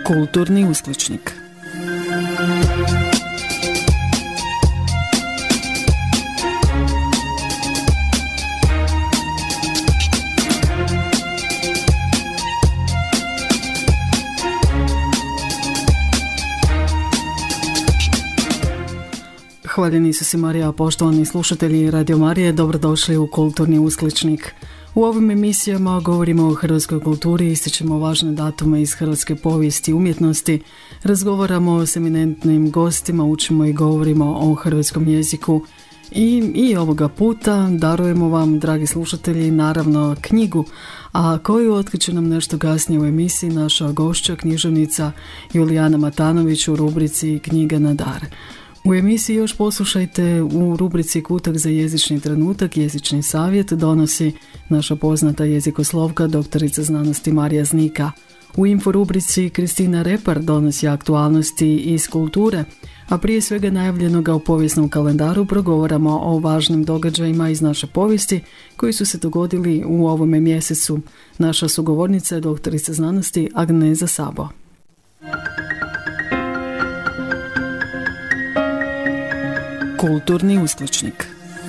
Kulturni uskličnik. Hvaljeni Isus i Marija, poštovani slušatelji Radio Marije, dobrodošli u Kulturni uskličnik. U ovim emisijama govorimo o hrvatskoj kulturi, ističemo važne datume iz hrvatske povijesti i umjetnosti, razgovaramo s eminentnim gostima, učimo i govorimo o hrvatskom jeziku i ovoga puta darujemo vam, dragi slušatelji, naravno knjigu, a koju otkriće nam nešto kasnije u emisiji naša gošća, književnica Julijana Matanović u rubrici Knjiga na dar. U emisiji još poslušajte u rubrici Kutak za jezični trenutak, jezični savjet donosi naša poznata jezikoslovka, doktorica znanosti Marija Znika. U info rubrici Kristina Repar donosi aktualnosti iz kulture, a prije svega najavljenoga u povijesnom kalendaru progovaramo o važnim događajima iz naše povijesti koji su se dogodili u ovome mjesecu. Naša sugovornica je doktorica znanosti Agneza Sabo. Kulturni uskličnik.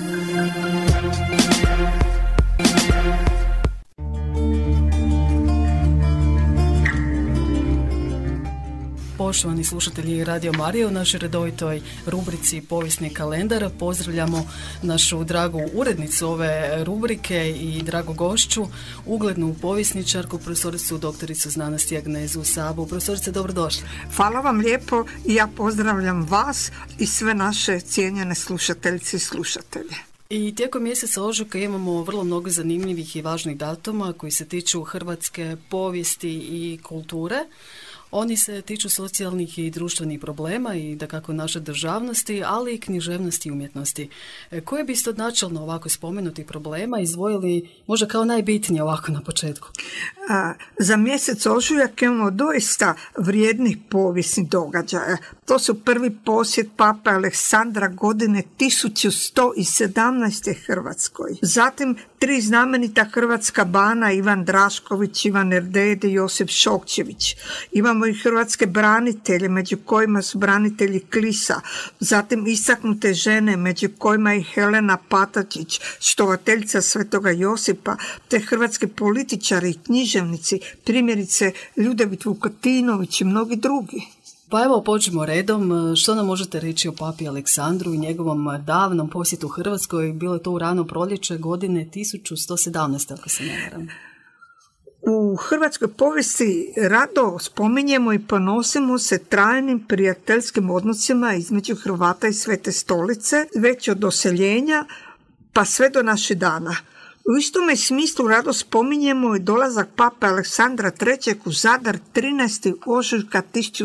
Poštovani slušatelji Radio Marije, u našoj redovitoj rubrici Povijesni kalendar pozdravljamo našu dragu urednicu ove rubrike i dragu gošću, uglednu povjesničarku, profesoricu doktoricu znanosti Agnezu Sabu. Profesorice, dobrodošli. Hvala vam lijepo i ja pozdravljam vas i sve naše cijenjene slušateljice i slušatelje. I tijekom mjeseca ožujka imamo vrlo mnogo zanimljivih i važnih datuma koji se tiču hrvatske povijesti i kulture. Oni se tiču socijalnih i društvenih problema i dakako naše državnosti, ali i književnosti i umjetnosti. Koje biste od načelno ovako spomenutih problema izdvojili možda kao najbitnije ovako na početku? Za mjesec ožujak imamo doista vrijednih povijesnih događaja. To su prvi posjet Pape Aleksandra godine 1117. Hrvatskoj. Zatim 3 znamenita hrvatska bana, Ivan Drašković, Ivan Erdede i Josip Šokčević. Imamo i hrvatske branitelje, među kojima su branitelji Klisa. Zatim istaknute žene, među kojima je Helena Patačić, štovateljica Svetoga Josipa, te hrvatski političari i književnici, primjerice Ljudevit Vukatinović i mnogi drugi. Pa evo, počnemo redom. Što nam možete reći o papi Aleksandru i njegovom davnom posjetu Hrvatskoj? Bilo je to u rano proljeće godine 1117, ako se ne varam. U hrvatskoj povijesti rado spominjemo i ponosimo se trajnim prijateljskim odnosima između Hrvata i Svete Stolice, već od doseljenja pa sve do naših dana. U istome smislu rado spominjemo i dolazak Pape Aleksandra III. U Zadar 13. ožujka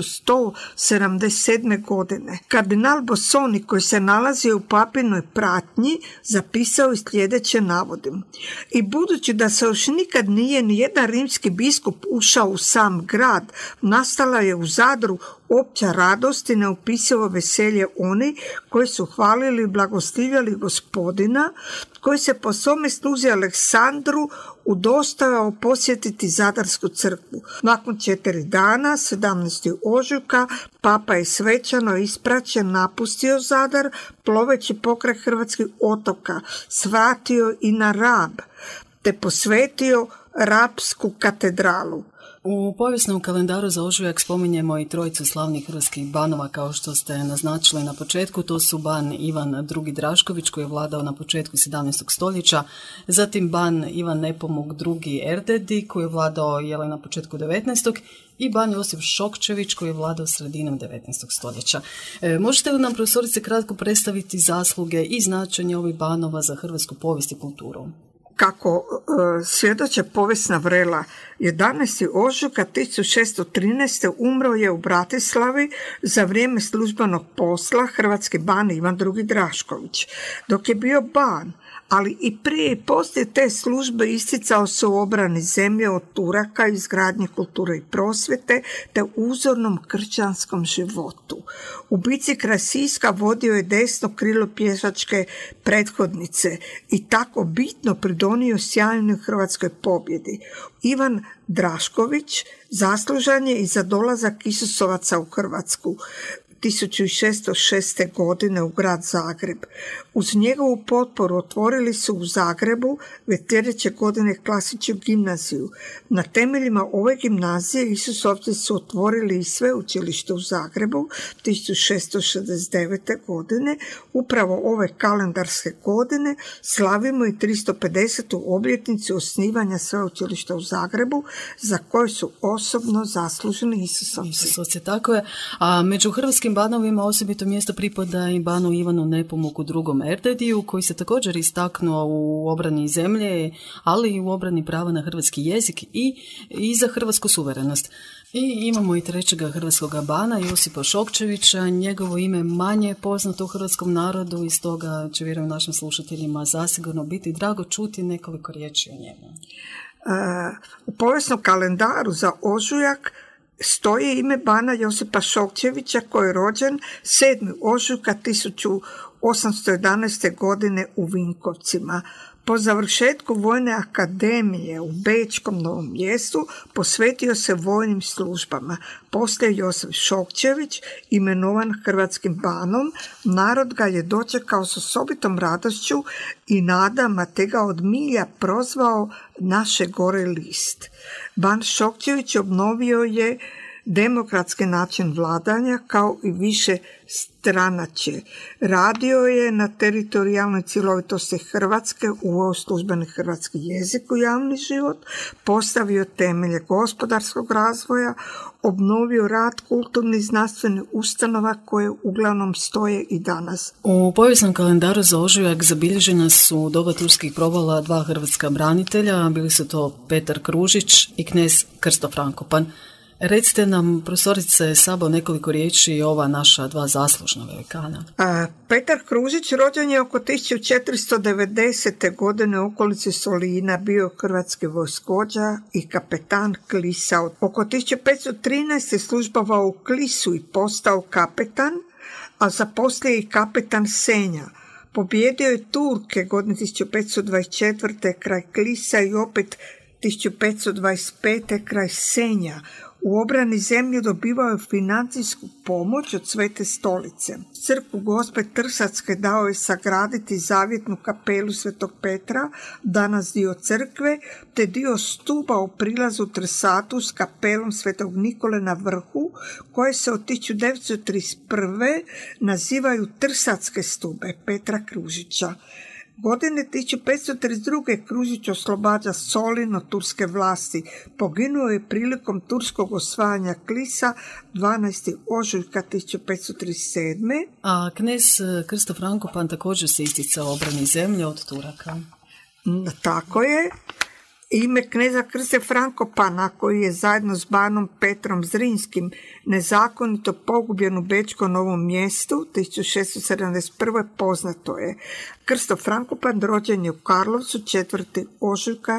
1177. godine. Kardinal Bosoni, koji se nalazio u papinoj pratnji, zapisao i sljedeće navodim. I budući da se još nikad nije ni jedan rimski biskup ušao u sam grad, nastala je u Zadru opća radost i neopisivo veselje oni koji su hvalili i blagostivljali Gospodina, koji se po svome sluzi Aleksandru udostojao posjetiti Zadarsku crkvu. Nakon 4 dana, 17. ožujka, Papa je svečano ispraćen napustio Zadar, ploveći pokraj hrvatskih otoka, svratio i na Rab, te posvetio Rabsku katedralu. U povijesnom kalendaru za ožujak spominjemo i trojicu slavnih hrvatskih banova, kao što ste naznačili na početku. To su ban Ivan II. Drašković, koji je vladao na početku 17. stoljeća, zatim ban Ivan Nepomuk II. Erdedi, koji je vladao na početku 19. i ban Josip Šokčević, koji je vladao sredinom 19. stoljeća. Možete li nam, profesorice, kratko predstaviti zasluge i značenje ovih banova za hrvatsku povijest i kulturu? Kako svjedoče povijesna vrela, 11. ožujka 1613. umro je u Bratislavi za vrijeme službenog posla hrvatski ban Ivan II. Drašković. Dok je bio ban, ali i prije i poslije te službe isticao se u obrani zemlje od Turaka, izgradnje kulture i prosvjete te uzornom kršćanskom životu. U bici kraj Siska vodio je desno krilo pješačke prethodnice i tako bitno pridonio pridonio sjajnoj hrvatskoj pobjedi. Ivan Drašković zaslužan je i za dolazak Isusovaca u Hrvatsku 1606. godine u grad Zagreb. Uz njegovu potporu otvorili su u Zagrebu već sljedeće godine klasičnu gimnaziju. Na temeljima ove gimnazije Isusovci su otvorili i sveučilište u Zagrebu 1669. godine. Upravo ove kalendarske godine slavimo i 350. obljetnicu osnivanja sveučilišta u Zagrebu, za koje su osobno zasluženi Isusovci. Tako je. A među hrvatskim banovima osobito mjesto pripada i banu Ivanu Nepomuku II. Erdediju, koji se također istaknuo u obrani zemlje, ali i u obrani prava na hrvatski jezik i za hrvatsku suverenost. I imamo i trećega hrvatskoga bana, Josipa Šokčevića. Njegovo ime manje poznato u hrvatskom narodu i stoga će, vjerujem, našim slušateljima zasigurno biti drago čuti nekoliko riječi o njemu. U povijesnom kalendaru za ožujak stoji ime bana Josipa Šokčevića, koji je rođen 7. ožujka 1811. godine u Vinkovcima. Po završetku Vojne akademije u Bečkom Novom Mjestu posvetio se vojnim službama. Poslije Josip Šokčević imenovan hrvatskim banom, narod ga je dočekao s osobitom radošću i nadama, te ga od milja prozvao naše gore list. Ban Šokčević obnovio je demokratski način vladanja kao i više stranačje. Radio je na teritorijalnoj cjelovitosti Hrvatske, uveo službeni hrvatski jezik u javni život, postavio temelje gospodarskog razvoja, obnovio rad kulturnih znanstvenih ustanova koje uglavnom stoje i danas. U povijesnom kalendaru za ožujak zabilježena su u doba turskih provala dva hrvatska branitelja, bili su to Petar Kružić i knez Krsto Frankopan. Recite nam, profesorice Sabo, nekoliko riječi o ova naša dva zaslužna velikana. Petar Kružić rođen je oko 1490. godine u okolici Solina, bio hrvatski vojskovođa i kapetan Klisa. Oko 1513. službovao u Klisu i postao kapetan, a zaposlije i kapetan Senja. Pobjedio je Turke godine 1524. kraj Klisa i opet 1525. kraj Senja. U obrani zemlje dobivao je financijsku pomoć od Svete stolice. Crkvu Gospe Trsatske dao je sagraditi zavjetnu kapelu Svetog Petra, danas dio crkve, te dio stuba u prilazu Trsatu s kapelom Svetog Nikole na vrhu, koje se od 1931. nazivaju Trsatske stube Petra Kružića. Godine 1532. Kružić oslobađa Solin od turske vlasti. Poginuo je prilikom turskog osvajanja Klisa 12. ožujka 1537. A knez Krsto Frankopan također se isticao obrani zemlje od Turaka. Tako je. Ime kneza Krste Frankopana, koji je zajedno s banom Petrom Zrinskim nezakonito pogubljen u Bečkom Novom Mjestu 1671. poznato je. Krsto Frankopan rođen je u Karlovcu 4. ožujka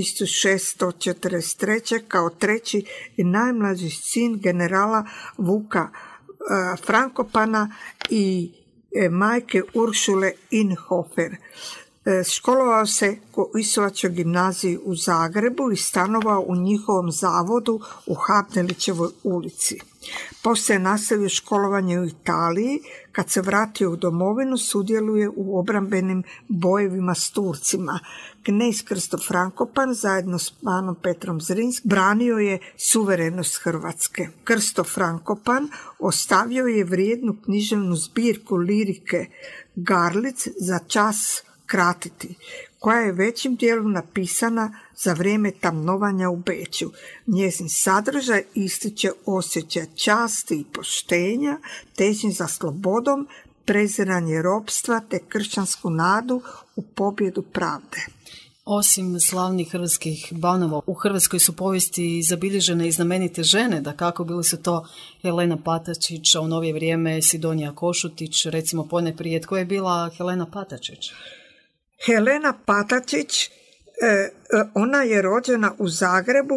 1643. kao treći i najmlađi sin generala Vuka Frankopana i majke Uršule Inhofer. Školovao se u Isusovačkoj gimnaziji u Zagrebu i stanovao u njihovom zavodu u Habnelićevoj ulici. Poslije nastavio školovanje u Italiji. Kad se vratio u domovinu, sudjeluje u obrambenim bojevima s Turcima. Knez Krsto Frankopan zajedno s banom Petrom Zrinskim branio je suverenost Hrvatske. Krsto Frankopan ostavio je vrijednu književnu zbirku lirike Garlic za čas kratiti, koja je većim dijelom napisana za vrijeme tamnovanja u Beču. Njezin sadržaj ističe osjećaj časti i poštenja, težnje za slobodom, preziranje ropstva te kršćansku nadu u pobjedu pravde. Osim slavnih hrvatskih banova, u Hrvatskoj su povijesti zabilježene i znamenite žene, da kako bili su to Helena Patačić, a u novije vrijeme Sidonija Košutić, recimo ponajprije. Tko je bila Helena Patačić? Helena Patačić, ona je rođena u Zagrebu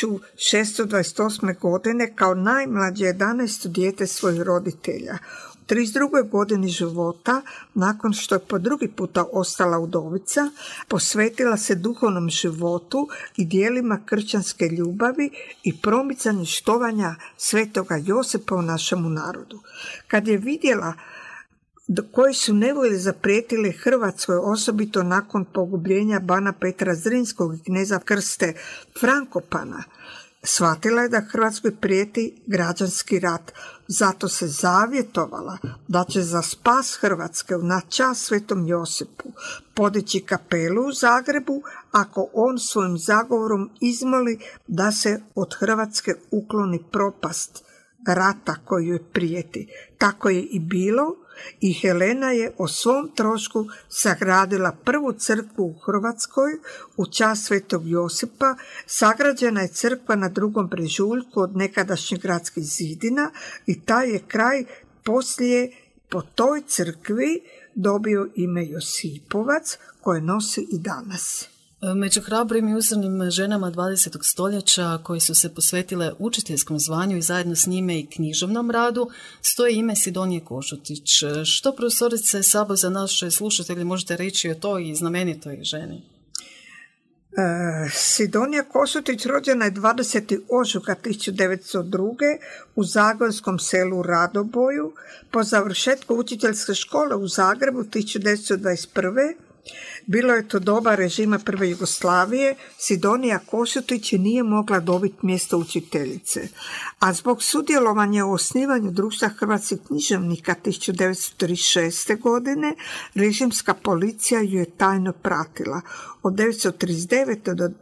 1628. godine kao najmlađe 11. dijete svojih roditelja. U 32. godini života, nakon što je po drugi puta ostala udovica, posvetila se duhovnom životu i dijelima kršćanske ljubavi i promicanju štovanja svetoga Josipa u našemu narodu. Kad je vidjela koji su nevolje zaprijetile Hrvatskoj, osobito nakon pogubljenja bana Petra Zrinskog i kneza Krste Frankopana, shvatila je da Hrvatskoj prijeti građanski rat. Zato se zavjetovala da će za spas Hrvatske na čast svetom Josipu podići kapelu u Zagrebu ako on svojim zagovorom izmoli da se od Hrvatske ukloni propast rata koju joj prijeti. Tako je i bilo i Helena je o svom trošku sagradila prvu crkvu u Hrvatskoj u čast svetog Josipa. Sagrađena je crkva na Drugom brežuljku od nekadašnjih gradskih zidina i taj je kraj poslije po toj crkvi dobio ime Josipovac koje nosi i danas. Među hrabrim i uzornim ženama 20. stoljeća koje su se posvetile učiteljskom zvanju i zajedno s njime i književnom radu stoji ime Sidonije Košutić. Što, profesorice Sabo, za naše slušatelje možete reći o toj znamenitoj ženi? Sidonija Košutić rođena je 20. ožujka 1902. u zagorskom selu Radoboju. Po završetku učiteljske škole u Zagrebu 1921. Bilo je to doba režima prve Jugoslavije, Sidonija Košutić nije mogla dobiti mjesto učiteljice, a zbog sudjelovanja u osnivanju društva hrvatskih književnika 1936. godine režimska policija ju je tajno pratila. Od 1939. do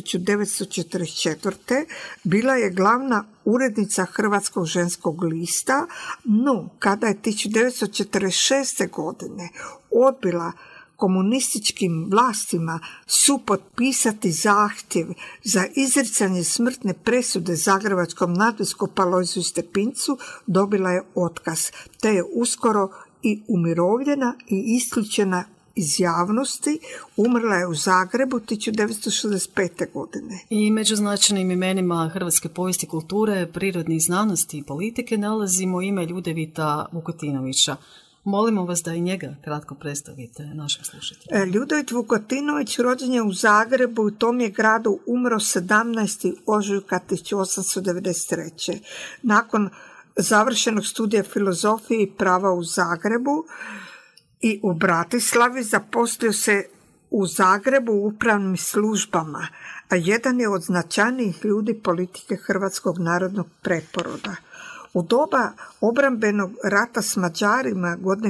1944. bila je glavna urednica Hrvatskog ženskog lista, no kada je 1946. godine odbila komunističkim vlastima supotpisati zahtjev za izricanje smrtne presude zagrebačkom nadbiskupu Alojziju Stepincu, dobila je otkaz, te je uskoro i umirovljena i isključena iz javnosti. Umrla je u Zagrebu 1965. godine. I među značajnim imenima hrvatske povijesti, kulture, prirodnih znanosti i politike nalazimo ime Ljudevita Vukotinovića. Molimo vas da i njega kratko predstavite našim slušateljima. Ljudevit Vukotinović rođen je u Zagrebu i u tom je gradu umro 17. ožujka 1893. Nakon završenog studija filozofije i prava u Zagrebu i u Bratislavi zaposlio se u Zagrebu u upravnim službama, a jedan je od značajnijih ljudi politike Hrvatskog narodnog preporoda. U doba obrambenog rata s Mađarima godine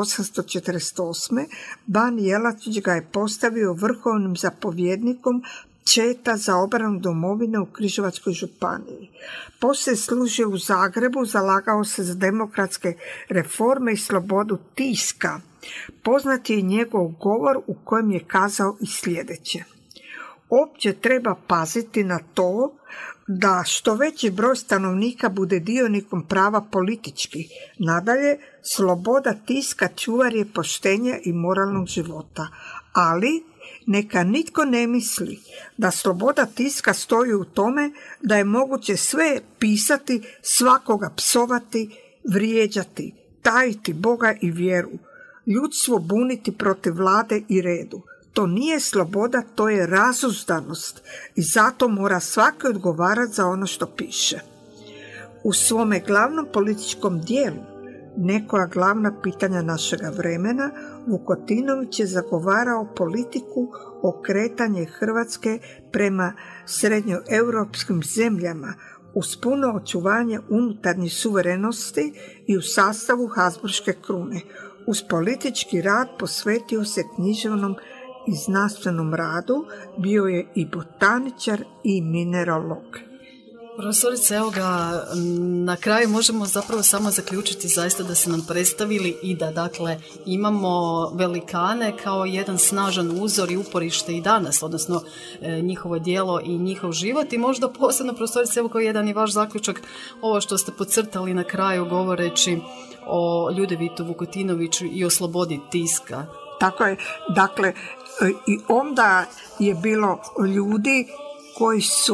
1848. ban Jelačić ga je postavio vrhovnim zapovjednikom četa za obranu domovine u Križevačkoj županiji. Poslije služio u Zagrebu, zalagao se za demokratske reforme i slobodu tiska. Poznat je njegov govor u kojem je kazao i sljedeće: opće treba paziti na to da što veći broj stanovnika bude dionikom prava politički. Nadalje, sloboda tiska čuvar je poštenja i moralnog života. Ali neka nitko ne misli da sloboda tiska stoji u tome da je moguće sve pisati, svakoga psovati, vrijeđati, tajiti Boga i vjeru, ljudstvo buniti protiv vlade i redu. To nije sloboda, to je razuzdanost i zato mora svaki odgovarati za ono što piše. U svome glavnom političkom dijelu, Nekoja glavna pitanja našega vremena, Vukotinović je zagovarao politiku okretanje Hrvatske prema srednjoeuropskim zemljama uz puno očuvanje unutarnje suverenosti i u sastavu Habsburške krune. Uz politički rad posvetio se književnom i znanstvenom radu, bio je i botaničar i mineralog. Profesorice, evo ga, na kraju možemo zapravo samo zaključiti zaista da se nam predstavili i da dakle imamo velikane kao jedan snažan uzor i uporište i danas, odnosno njihovo djelo i njihov život i možda posebno, profesorice, evo kao jedan i vaš zaključak, ovo što ste podcrtali na kraju govoreći o Ljudevitu Vukotinoviću i o slobodi tiska. Tako je, dakle i onda je bilo ljudi koji su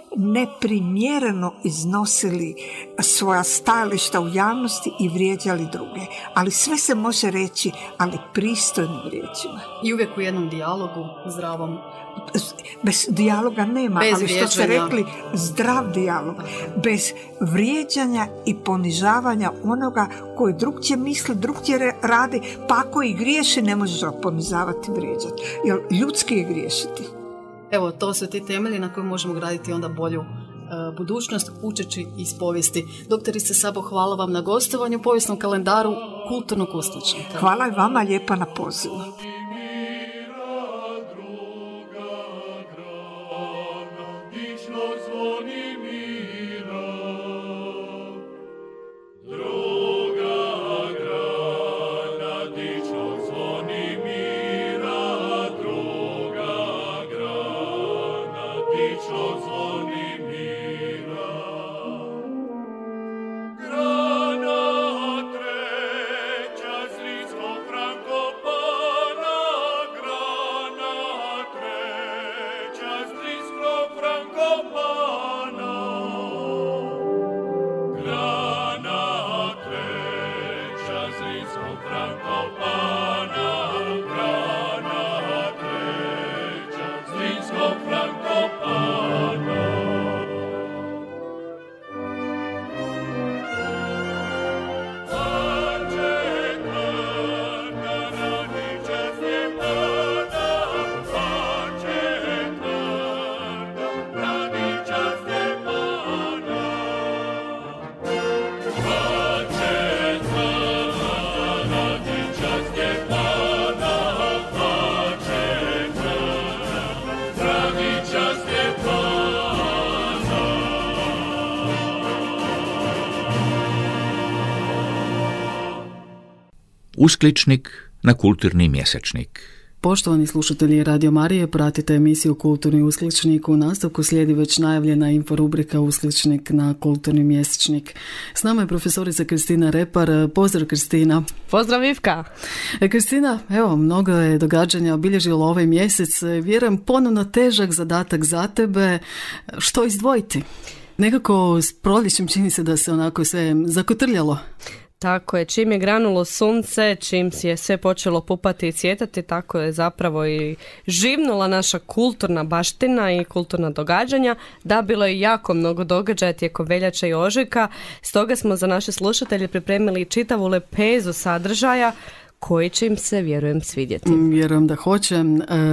neprimjereno iznosili svoja stajališta u javnosti i vrijeđali druge. Ali sve se može reći, ali pristojnim riječima. I uvijek u jednom dijalogu, zdravom. Bez dijaloga nema, bez ali što ste rekli, zdrav dijalog. Bez vrijeđanja i ponižavanja onoga koji drugdje misli, drugdje radi, pa ako i griješi ne možeš ga ponizavati, vrijeđati. Jer ljudski je griješiti. Evo, to su ti temelji na koje možemo graditi onda bolju budućnost, učeći iz povijesti. Doktorice Sabo, hvala vam na gostovanju u povijesnom kalendaru Kulturnog uskličnika. Hvala i vama lijepa na pozivu. Uskličnik na kulturni mjesečnik. Poštovani slušatelji Radio Marije, pratite emisiju Kulturni uskličnik. U nastavku slijedi već najavljena inforubrika Uskličnik na kulturni mjesečnik. S nama je profesorica Kristina Repar. Pozdrav, Kristina. Pozdrav, Ivka. Kristina, evo, mnogo je događanja obilježilo ovaj mjesec. Vjerujem, ponovno težak zadatak za tebe. Što izdvojiti? Nekako s proljećem čini se da se onako sve zakotrljalo. Tako je, čim je granulo sunce, čim je sve počelo pupati i cvjetati, tako je zapravo i živnula naša kulturna baština i kulturna događanja. Da, bilo je jako mnogo događaja tijekom veljače i ožujka, stoga smo za naše slušatelje pripremili čitavu lepezu sadržaja koji će im se, vjerujem, svidjeti. Vjerujem da hoće.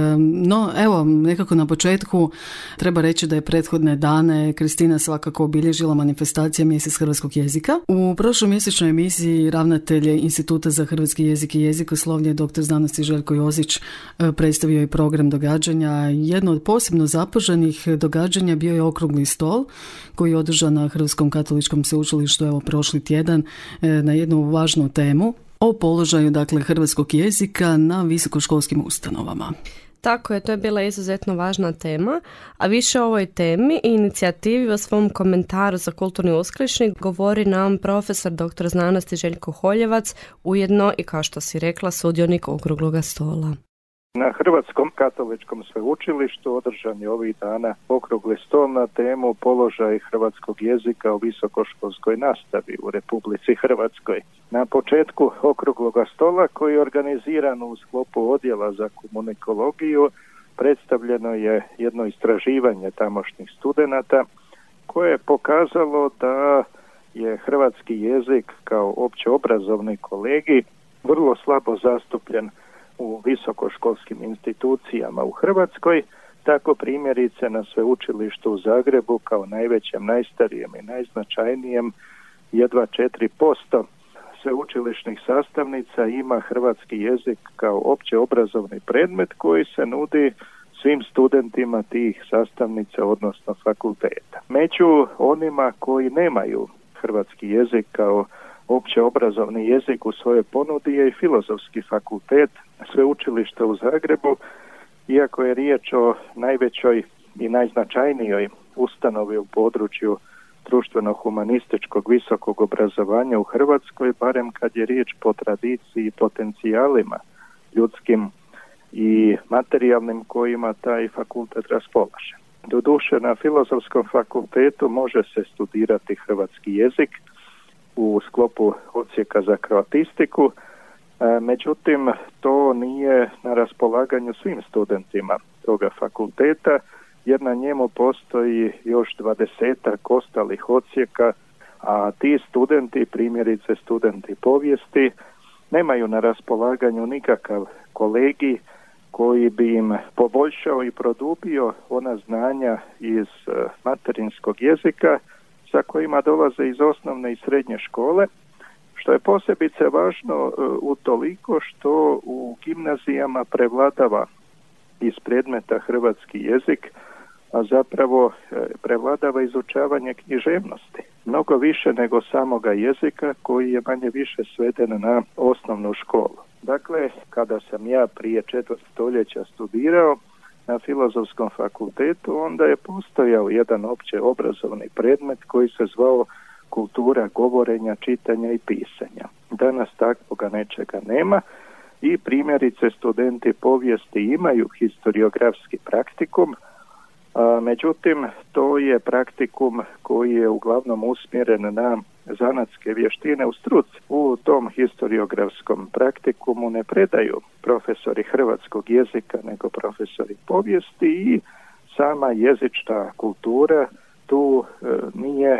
No, evo, nekako na početku treba reći da je prethodne dane Kristina svakako obilježila manifestacija Mjesec hrvatskog jezika. U prošloj mjesečnoj emisiji ravnatelj Instituta za hrvatski jezik i jezikoslovlje dr. znanosti Željko Jozić predstavio je program događanja. Jedno od posebno zapaženih događanja bio je okrugli stol koji je održan na Hrvatskom katoličkom sveučilištu evo prošli tjedan na jednu važnu temu o položaju, dakle, hrvatskog jezika na visokoškolskim ustanovama. Tako je, to je bila izuzetno važna tema, a više o ovoj temi i inicijativi u svom komentaru za kulturni uskličnik govori nam profesor dr. znanosti Željko Holjevac, ujedno i, kao što si rekla, sudionik okrugloga stola. Na Hrvatskom katoličkom sveučilištu održan je ovih dana okrugli stol na temu položaj hrvatskog jezika u visokoškolskoj nastavi u Republici Hrvatskoj. Na početku okrugloga stola, koji je organiziran u sklopu odjela za komunikologiju, predstavljeno je jedno istraživanje tamošnjih studenata koje je pokazalo da je hrvatski jezik kao općeobrazovni kolegij vrlo slabo zastupljen u visokoškolskim institucijama u Hrvatskoj, tako primjerice na sveučilištu u Zagrebu kao najvećem, najstarijem i najznačajnijem jedva 4% sveučilišnih sastavnica ima hrvatski jezik kao opće obrazovni predmet koji se nudi svim studentima tih sastavnica, odnosno fakulteta. Među onima koji nemaju hrvatski jezik kao opće obrazovni jezik u svojoj ponudi je i Filozofski fakultet sveučilišta u Zagrebu, iako je riječ o najvećoj i najznačajnijoj ustanovi u području društveno-humanističkog visokog obrazovanja u Hrvatskoj, barem kad je riječ po tradiciji i potencijalima ljudskim i materijalnim kojima taj fakultet raspolaže. Doduše, na Filozofskom fakultetu može se studirati hrvatski jezik u sklopu odsjeka za kroatistiku, međutim to nije na raspolaganju svim studentima toga fakulteta, jer na njemu postoji još 20 ostalih odsjeka, a ti studenti, primjerice studenti povijesti, nemaju na raspolaganju nikakav kolegij koji bi im poboljšao i produbio ona znanja iz materinskog jezika sa kojima dolaze iz osnovne i srednje škole, što je posebice važno utoliko što u gimnazijama prevladava iz predmeta hrvatski jezik, a zapravo prevladava izučavanje književnosti. Mnogo više nego samoga jezika koji je manje više sveden na osnovnu školu. Dakle, kada sam ja prije 4. stoljeća studirao na Filozofskom fakultetu, onda je postojao jedan opće obrazovni predmet koji se zvao kultura govorenja, čitanja i pisanja. Danas takvoga nečega nema i primjerice studenti povijesti imaju historiografski praktikum, međutim to je praktikum koji je uglavnom usmjeren na zanatske vještine u struci. U tom historiografskom praktikumu ne predaju profesori hrvatskog jezika nego profesori povijesti i sama jezična kultura tu nije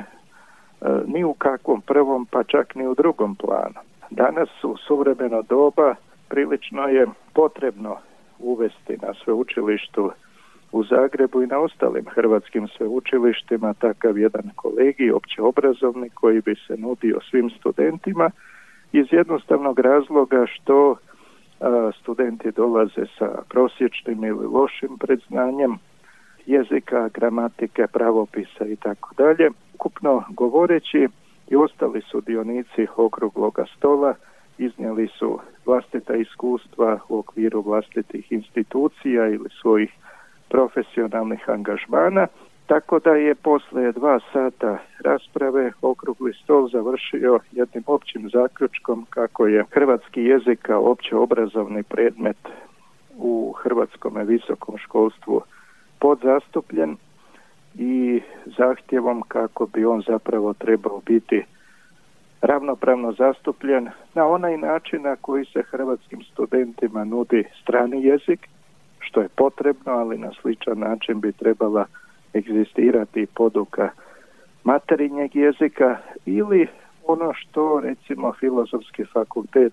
ni u kakvom prvom pa čak ni u drugom planu. Danas u suvremeno doba prilično je potrebno uvesti na sveučilištu u Zagrebu i na ostalim hrvatskim sveučilištima takav jedan kolegij općeobrazovni koji bi se nudio svim studentima iz jednostavnog razloga što studenti dolaze sa prosječnim ili lošim predznanjem jezika, gramatike, pravopisa i tako dalje. Ukupno govoreći i ostali sudionici okrugloga stola iznijeli su vlastita iskustva u okviru vlastitih institucija ili svojih profesionalnih angažmana, tako da je poslije 2 sata rasprave okrugli stol završio jednim općim zaključkom kako je hrvatski jezik kao općeobrazovni predmet u hrvatskome visokom školstvu podzastupljen i zahtjevom kako bi on zapravo trebao biti ravnopravno zastupljen na onaj način na koji se hrvatskim studentima nudi strani jezik, što je potrebno, ali na sličan način bi trebala egzistirati poduka materinjeg jezika ili ono što recimo Filozofski fakultet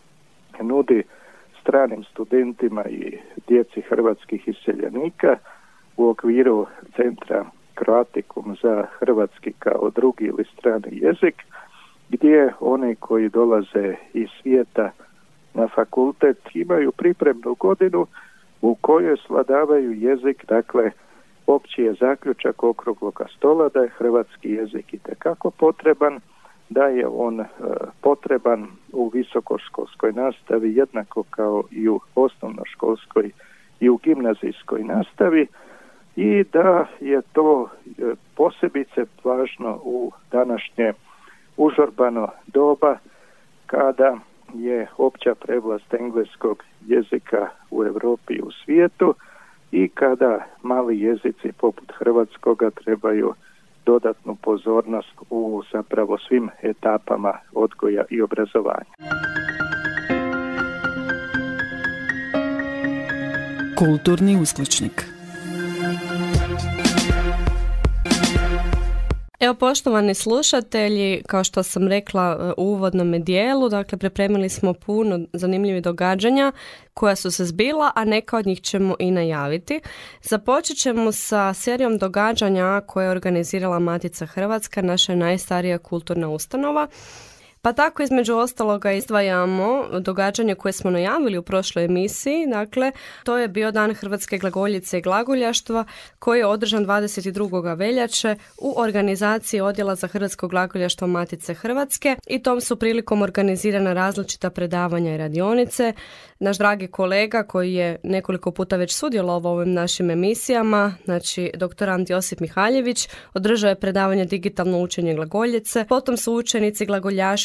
nudi stranim studentima i djeci hrvatskih iseljenika u okviru centra Croaticum za hrvatski kao drugi ili strani jezik, gdje oni koji dolaze iz svijeta na fakultet imaju pripremnu godinu u kojoj svladavaju jezik, dakle opći je zaključak okrugloga stola da je hrvatski jezik itekako potreban, da je on potreban u visokoškolskoj nastavi jednako kao i u osnovnoškolskoj i u gimnazijskoj nastavi i da je to posebice važno u današnje užurbano doba kada je opća prevlast engleskog jezika u Europi i u svijetu i kada mali jezici poput hrvatskoga trebaju dodatnu pozornost u zapravo svim etapama odgoja i obrazovanja. Kulturni uskličnik. Evo, poštovani slušatelji, kao što sam rekla u uvodnom dijelu, dakle pripremili smo puno zanimljivih događanja koja su se zbila, a neka od njih ćemo i najaviti. Započet ćemo sa serijom događanja koje je organizirala Matica Hrvatska, naša najstarija kulturna ustanova. Pa tako između ostaloga izdvajamo događanje koje smo najavili u prošloj emisiji, dakle to je bio Dan hrvatske glagoljice i glagoljaštva koji je održan 22. veljače u organizaciji Odjela za hrvatsko glagoljaštvo Matice Hrvatske i tom su prilikom organizirana različita predavanja i radionice. Naš dragi kolega koji je nekoliko puta već sudjelovao u ovim našim emisijama, znači doktorant Josip Mihaljević, održao je predavanje digitalno učenje glagoljice, potom su učenici glagoljaši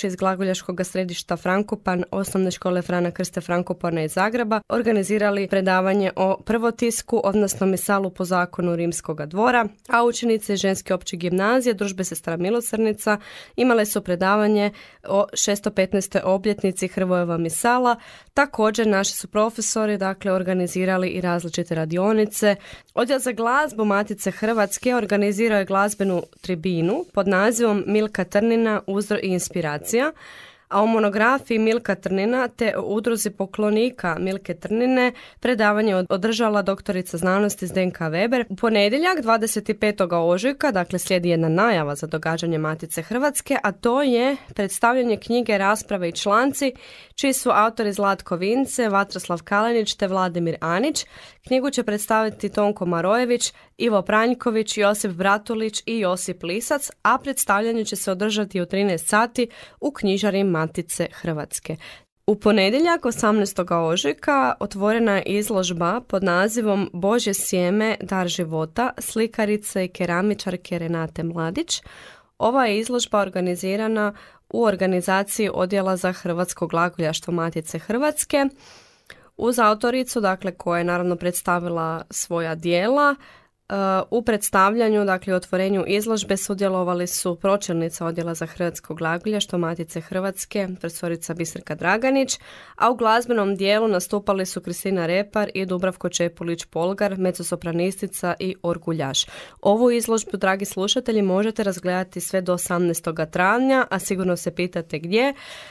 navijači iz glagoljaškog središta Frankopan, osnovne škole Frana Krste Frankopana iz Zagreba, organizirali predavanje o prvotisku, odnosno misalu po zakonu Rimskoga dvora, a učenice ženske opće gimnazije Družbe sestara milosrdnica imale su predavanje o 615. obljetnici Hrvojeva misala. Također naši su profesori organizirali i različite radionice. Odjel za glazbu Matice Hrvatske organizirao je glazbenu tribinu pod nazivom Milka Trnina, uzor i inspiracija, a o monografiji Milka Trnina te o udruzi poklonika Milke Trnine predavanje održala doktorica znanosti Zdenka Weber. U ponedjeljak 25. ožujka, dakle slijedi jedna najava za događanje Matice Hrvatske, a to je predstavljanje knjige, rasprave i članci čiji su autori Zlatko Vince, Vatroslav Kalenić te Vladimir Anić. Knjigu će predstaviti Tonko Marojević, Ivo Pranjković, Josip Bratulić i Josip Lisac, a predstavljanje će se održati u 13 sati u knjižari Matice Hrvatske. U ponedjeljak 18. ožujka otvorena je izložba pod nazivom Božje sjeme, dar života slikarice i keramičarke Renate Mladić. Ova je izložba organizirana u organizaciji Odjela za hrvatsko glagoljaštvo Matice Hrvatske uz autoricu, koja je naravno predstavila svoja djela. U predstavljanju, i otvorenju izložbe sudjelovali su pročelnica Odjela za hrvatsko glagoljaštvo Matice Hrvatske, profesorica Biserka Draganić, a u glazbenom dijelu nastupali su Kristina Repar i Dubravko Čepulić-Polgar, mezzosopranistica i orguljaš. Ovu izložbu, dragi slušatelji, možete razgledati sve do 18. travnja, a sigurno se pitate gdje.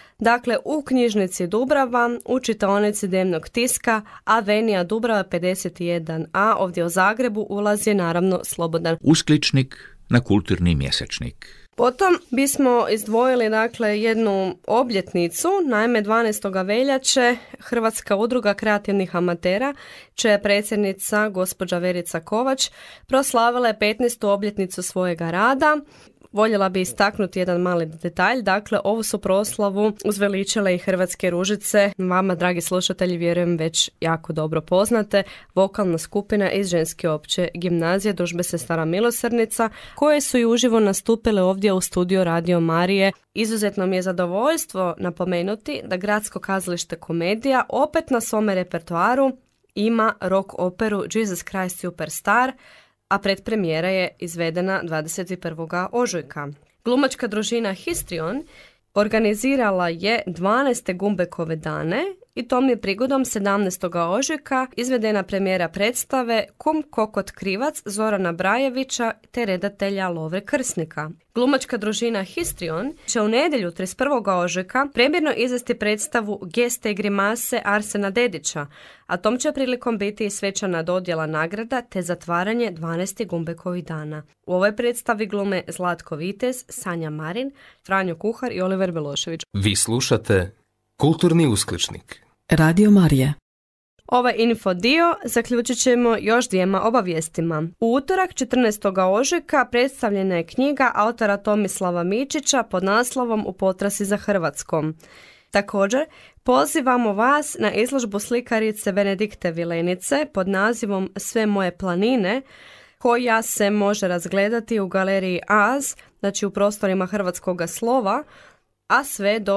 U knjižnici Dubrava, u čitaonici dnevnog tiska, Avenija Dubrava 51a, ovdje u Zagrebu, ulaz je naravno slobodan. Uskličnik na kulturni mjesečnik. Potom bismo izdvojili jednu obljetnicu, naime 12. veljače Hrvatska udruga kreativnih amatera, čija je predsjednica gospođa Verica Kovač, proslavila je 15. obljetnicu svojega rada. Voljela bi istaknuti jedan mali detalj, ovu su proslavu uzveličile i Hrvatske ružice, vama, dragi slušatelji, vjerujem već jako dobro poznate, vokalna skupina iz ženske opće gimnazije Družbe sestara milosrdnica, koje su i uživo nastupile ovdje u studiju Radio Marije. Izuzetno mi je zadovoljstvo napomenuti da Gradsko kazalište Komedija opet na svome repertoaru ima rock operu Jesus Christ Superstar, a predpremijera je izvedena 21. ožujka. Glumačka družina Histrion organizirala je 12. Gumbekove dane i tom je prigodom 17. ožujka izvedena premijera predstave Kum Kokot Krivac Zorana Brajevića te redatelja Lovre Krsnika. Glumačka družina Histrion će u nedjelju 31. ožujka premijerno izvesti predstavu Geste i grimase Arsena Dedića, a tom će prilikom biti i svečana dodjela nagrada te zatvaranje 12. Gumbekovih dana. U ovoj predstavi glume Zlatko Vitez, Sanja Marin, Franjo Kuhar i Oliver Milošević. Vi slušate Kulturni uskličnik. Radio Marije. Ovaj info dio zaključit ćemo još dvijema obavijestima. U utorak 14. ožujka predstavljena je knjiga autora Tomislava Mičića pod naslovom U potrasi za Hrvatskom. Također, pozivamo vas na izložbu slikarice Benedikte Vilenice pod nazivom Sve moje planine, koja se može razgledati u galeriji AZ, u prostorima Hrvatskoga slova, a sve do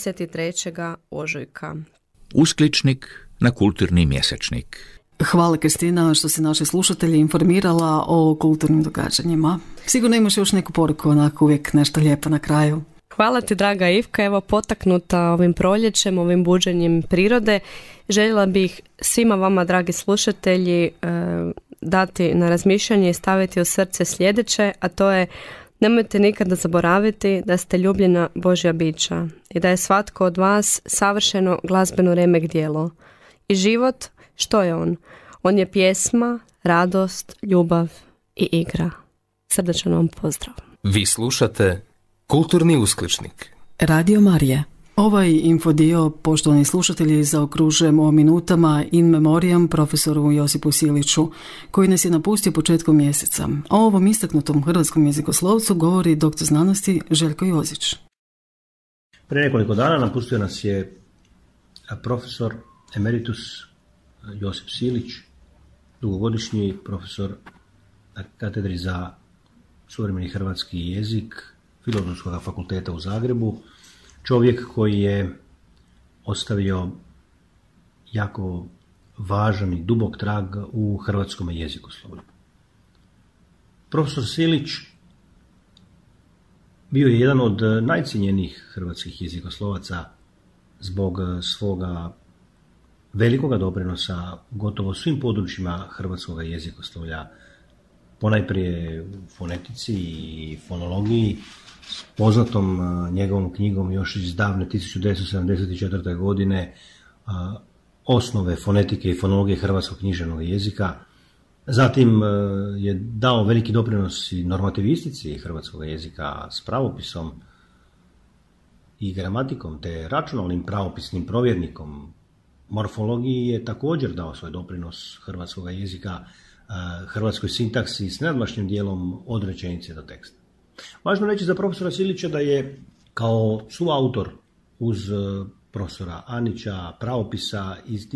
23. ožujka. Uskličnik na kulturni mjesečnik. Hvala, Kristina, što si naše slušatelji informirala o kulturnim događanjima. Sigurno imaš još neku poruku, onako uvijek nešto lijepo na kraju. Hvala ti, draga Ivka. Evo, potaknuta ovim proljećem, ovim buđenjem prirode, željela bih svima vama, dragi slušatelji, dati na razmišljanje i staviti u srce sljedeće, a to je: nemojte nikada zaboraviti da ste ljubljena Božja bića i da je svatko od vas savršeno glazbeno remek djelo. I život, što je on? On je pjesma, radost, ljubav i igra. Srdačan vam pozdrav. Vi slušate Kulturni uskličnik. Radio Marije. Ovaj infodio, poštovani slušatelji, zaokružujemo minutama in memoriam profesoru Josipu Siliću, koji nas je napustio početkom mjeseca. O ovom istaknutom hrvatskom jezikoslovcu govori doktor znanosti Željko Jozić. Prije nekoliko dana napustio nas je profesor emeritus Josip Silić, dugogodišnji profesor na katedri za suvremeni hrvatski jezik Filozofskog fakulteta u Zagrebu, čovjek koji je ostavio jako važan i dubok trag u hrvatskom jezikoslovlju. Profesor Silić bio je jedan od najcijenjenijih hrvatskih jezikoslovaca zbog svoga velikoga doprinosa gotovo svim područjima hrvatskog jezikoslovlja, ponajprije u fonetici i fonologiji, s poznatom njegovom knjigom još iz davne 1974. godine Osnove fonetike i fonologije hrvatskog književnog jezika. Zatim je dao veliki doprinos i normativistici hrvatskog jezika s pravopisom i gramatikom, te računalnim pravopisnim provjernikom. Morfologiji je također dao svoj doprinos hrvatskog jezika, hrvatskoj sintaksi s nadmašnjim dijelom od rečenice do teksta. Važno reći za profesora Silića da je kao suautor uz profesora Anića pravopisa iz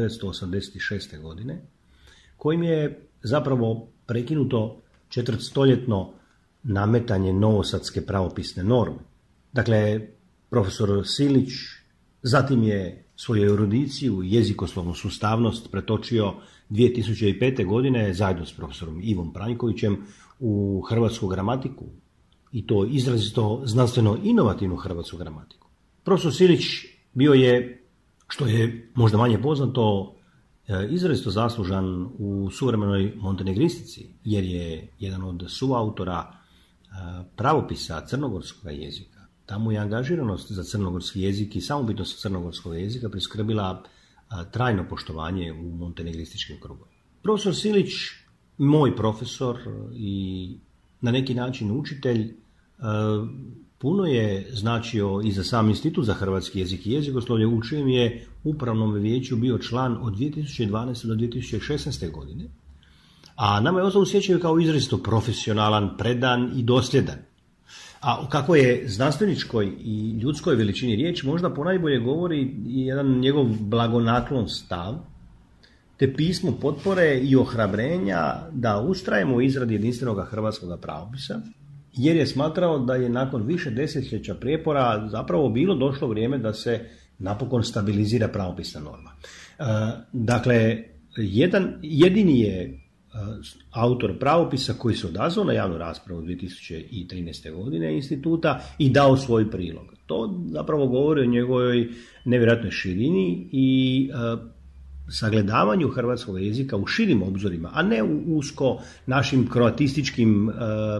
1986. godine, kojim je zapravo prekinuto četvrtstoljetno nametanje novosadske pravopisne norme. Dakle, profesor Silić zatim je svoju erudiciju i jezikoslovnu sustavnost pretočio 2005. godine zajedno s profesorom Ivom Pranjkovićem u hrvatsku gramatiku, i to izrazito znanstveno inovativnu hrvatsku gramatiku. Profesor Silić bio je, što je možda manje poznato, izrazito zaslužan u suvremenoj montenegristici, jer je jedan od suautora pravopisa crnogorskog jezika. Tamo je angažiranost za crnogorski jezik i samobitnost crnogorskog jezika priskrbila trajno poštovanje u montenegrističkim krugovima. Profesor Silić, moj profesor i na neki način učitelj, puno je značio i za sam Institut za hrvatski jezik i jezikoslovlje, u čijem je upravnom vijeću bio član od 2012. do 2016. godine, a nama je ostao u sjećanju kao izrazito profesionalan, predan i dosljedan. A kako je znanstveničkoj i ljudskoj veličini riječ možda ponajbolje govori jedan njegov blagonaklon stav, te pismo potpore i ohrabrenja da ustrajemo u izradi jedinstvenog hrvatskog pravopisa, jer je smatrao da je nakon više desetljeća prijepora zapravo bilo došlo vrijeme da se napokon stabilizira pravopisna norma. Dakle, jedini je autor pravopisa koji se odazvao na javnu raspravu 2013. godine instituta i dao svoj prilog. To zapravo govori o njegovoj nevjerojatnoj širini i sagledavanju hrvatskog jezika u širim obzorima, a ne u usko našim kroatističkim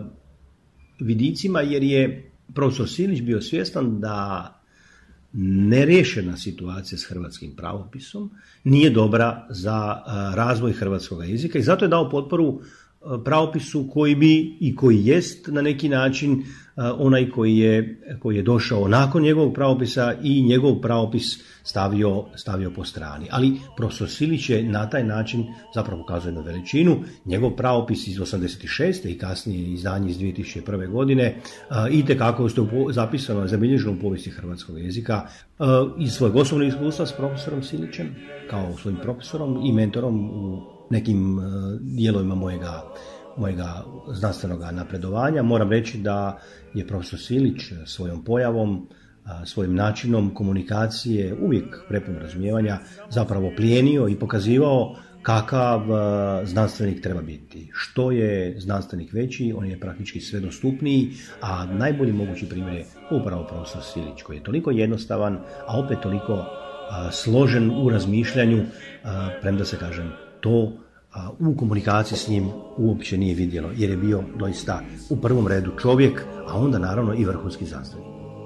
vidicima, jer je profesor Silić bio svjestan da neriješena situacija s hrvatskim pravopisom nije dobra za razvoj hrvatskog jezika i zato je dao potporu pravopisu koji bi i koji jest na neki način onaj koji je došao nakon njegovog pravopisa i njegov pravopis stavio po strani. Ali profesor Silić je na taj način zapravo pokazao jednu veličinu. Njegov pravopis iz 86. i kasnije izdanje iz 2001. godine itekako je zapisano, zabilježeno u povijesti hrvatskog jezika. Iz svojeg osobnog iskustva s profesorom Silićem, kao svojim profesorom i mentorom u nekim dijelovima mojega znanstvenog napredovanja, moram reći da je profesor Silić svojom pojavom, svojim načinom komunikacije, uvijek prepun razumijevanja, zapravo plijenio i pokazivao kakav znanstvenik treba biti. Što je znanstvenik veći, on je praktički sve dostupniji, a najbolji mogući primjer je upravo profesor Silić, koji je toliko jednostavan, a opet toliko složen u razmišljanju, premda se kažem to u komunikaciji s njim uopće nije vidjelo, jer je bio doista u prvom redu čovjek, a onda naravno i vrhunski znanstvenik.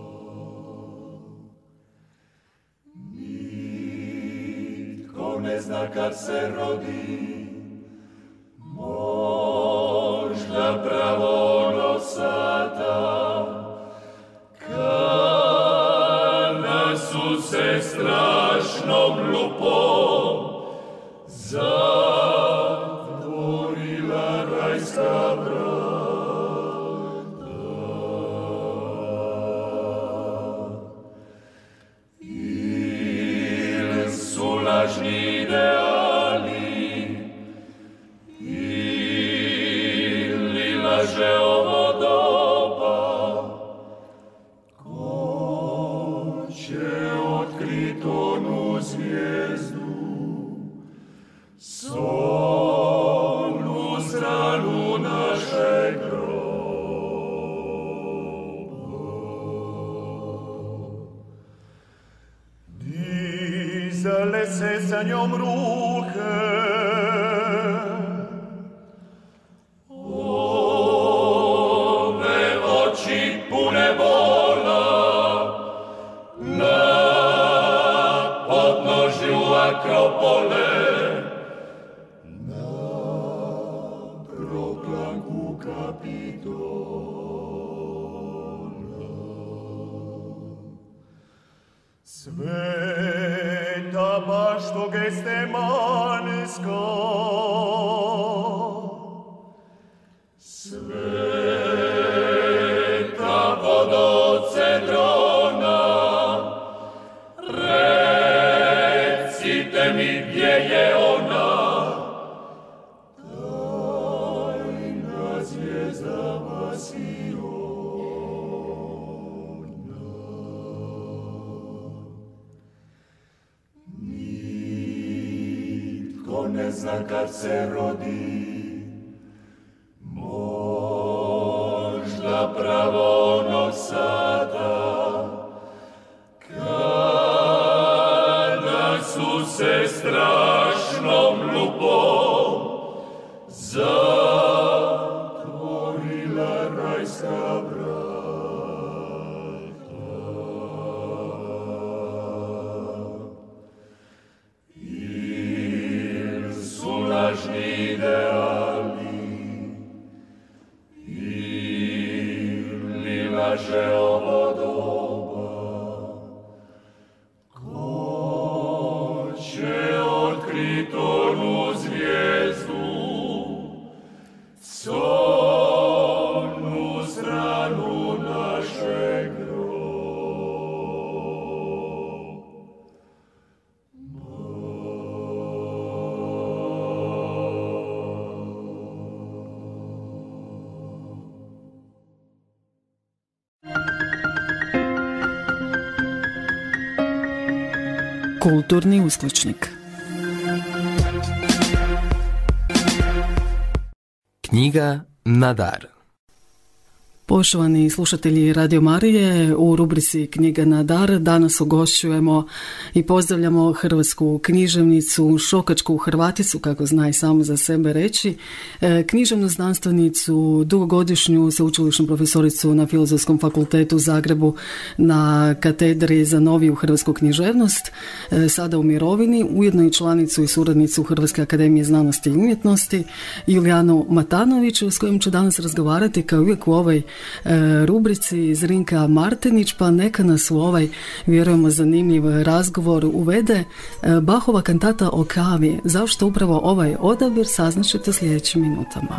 Nitko ne zna kad se rodi, možda pravo ono sata, kada su se strašnom lupom zatvorila rajska vrata. Ili su lažni ideali, ili laže ovo doba, ko dizale se za njom ruke. Ove oči pune bola, na podnožju Akropole, na proplanku Kapitola. Sveta bašto Gestemanska, sveta vodo Cedrona, recite mi gdje je ona, tajna zvijezda Vasiona. Nitko ne zna kad se rodi, možda pravo ono sada, kada su se strašnom lupom zatvorila rajska vrata. Il su lažni ideali, ili laže ovo doba, ko će otkrit onu zvijezdu, crnu stranu našeg groba. Kulturni uskličnik. Knjiga na dar. Poštovani slušatelji Radio Marije, u rubrici Knjiga na dar danas ugošćujemo i pozdravljamo hrvatsku književnicu, šokačku Hrvaticu, kako zna i samo za sebe reći, književnu znanstvenicu, dugogodišnju sveučilišnu profesoricu na Filozofskom fakultetu u Zagrebu na katedri za noviju hrvatsku književnost, sada u mirovini, ujedno i članicu i suradnicu Hrvatske akademije znanosti i umjetnosti, Julijanu Matanović, s kojim ću danas razgovarati kao uvijek u ovoj rubrici Zrinka Martinić, pa neka nas u ovaj, vjerujemo, zanimljiv razgovor uvede Bachova kantata o kavi. Zašto upravo ovaj odabir, saznaćete u sljedećim minutama.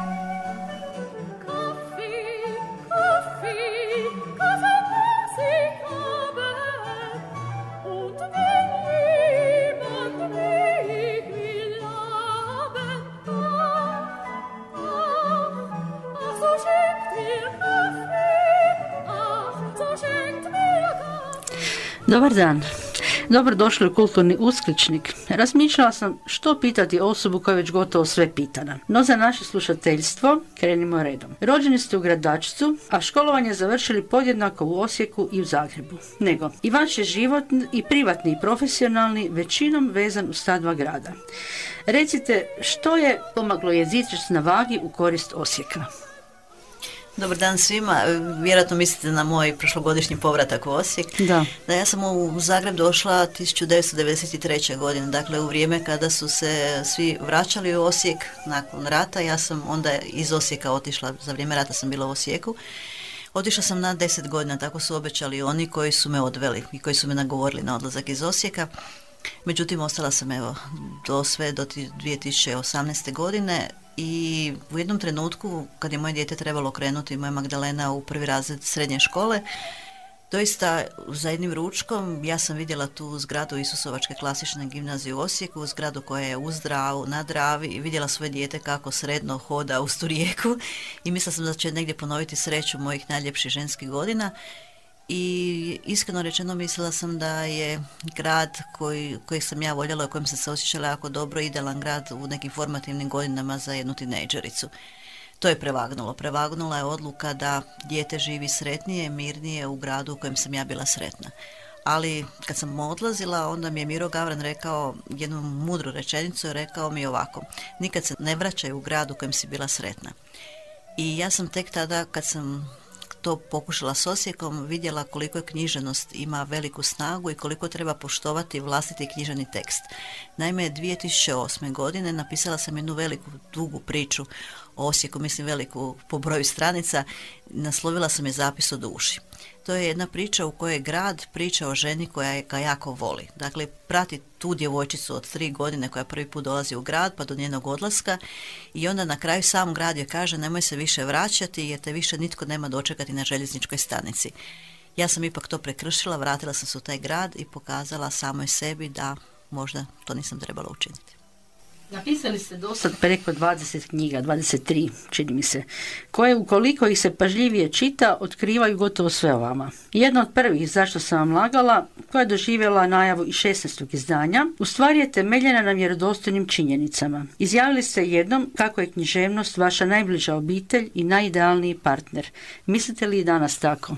Dobar dan. Dobrodošli u Kulturni uskličnik. Razmišljala sam što pitati osobu koja je već gotovo sve pitana. No za naše slušateljstvo krenimo redom. Rođeni ste u Gradačcu, a školovanje završili podjednako u Osijeku i u Zagrebu. Nego, i vaš je život i privatni i profesionalni većinom vezan uz ta dva grada. Recite, što je pomaglo jezičac na vagi u korist Osijeka? Dobar dan svima. Vjerojatno mislite na moj prošlogodišnji povratak u Osijek. Da, ja sam u Zagreb došla 1993. godine, dakle u vrijeme kada su se svi vraćali u Osijek nakon rata. Ja sam onda iz Osijeka otišla, za vrijeme rata sam bila u Osijeku. Otišla sam na 10 godina, tako su obećali oni koji su me odveli i koji su me nagovorili na odlazak iz Osijeka. Međutim, ostala sam do 2018. godine. I u jednom trenutku, kad je moje dijete trebalo krenuti, moja Magdalena, u prvi razred srednje škole, doista za jednim ručkom ja sam vidjela tu zgradu Isusovačke klasične gimnazije u Osijeku, zgradu koja je na Dravi, i vidjela svoje dijete kako sredno hoda uz tu rijeku i mislila sam da će negdje ponoviti sreću mojih najljepših ženskih godina. I iskreno rečeno mislila sam da je grad kojeg sam ja voljela, u kojem sam se osjećala jako dobro, idealan grad u nekim formativnim godinama za jednu tinejdžericu. To je prevagnula je odluka da dijete živi sretnije, mirnije u gradu u kojem sam ja bila sretna. ali kad sam odlazila, onda mi je Miro Gavran rekao jednu mudru rečenicu, rekao mi ovako: nikad se ne vraćaju u grad u kojem si bila sretna. I ja sam tek tada, kad sam to pokušala s Osijekom, vidjela koliko je književnost ima veliku snagu i koliko treba poštovati vlastiti književni tekst. Naime, 2008. godine napisala sam jednu veliku, dugu priču o Osijeku, mislim veliku po broju stranica, naslovila sam je Zapis o duši. To je jedna priča u kojoj grad priča o ženi koja ga jako voli. Dakle, prati tu djevojčicu od 3 godine koja prvi put dolazi u grad pa do njenog odlaska i onda na kraju sam grad joj kaže: nemoj se više vraćati jer te više nitko nema dočekati na željezničkoj stanici. Ja sam ipak to prekršila, vratila sam se u taj grad i pokazala samoj sebi da možda to nisam trebala učiniti. Napisali ste dosad preko 20 knjiga, 23 čini mi se, koje ukoliko ih se pažljivije čita, otkrivaju gotovo sve o vama. Jedna od prvih, zašto sam vam lagala, koja je doživjela najavu i 16. izdanja, u stvari je temeljena na vjerodostojnim činjenicama. Izjavili ste jednom kako je književnost vaša najbliža obitelj i najidealniji partner. Mislite li i danas tako?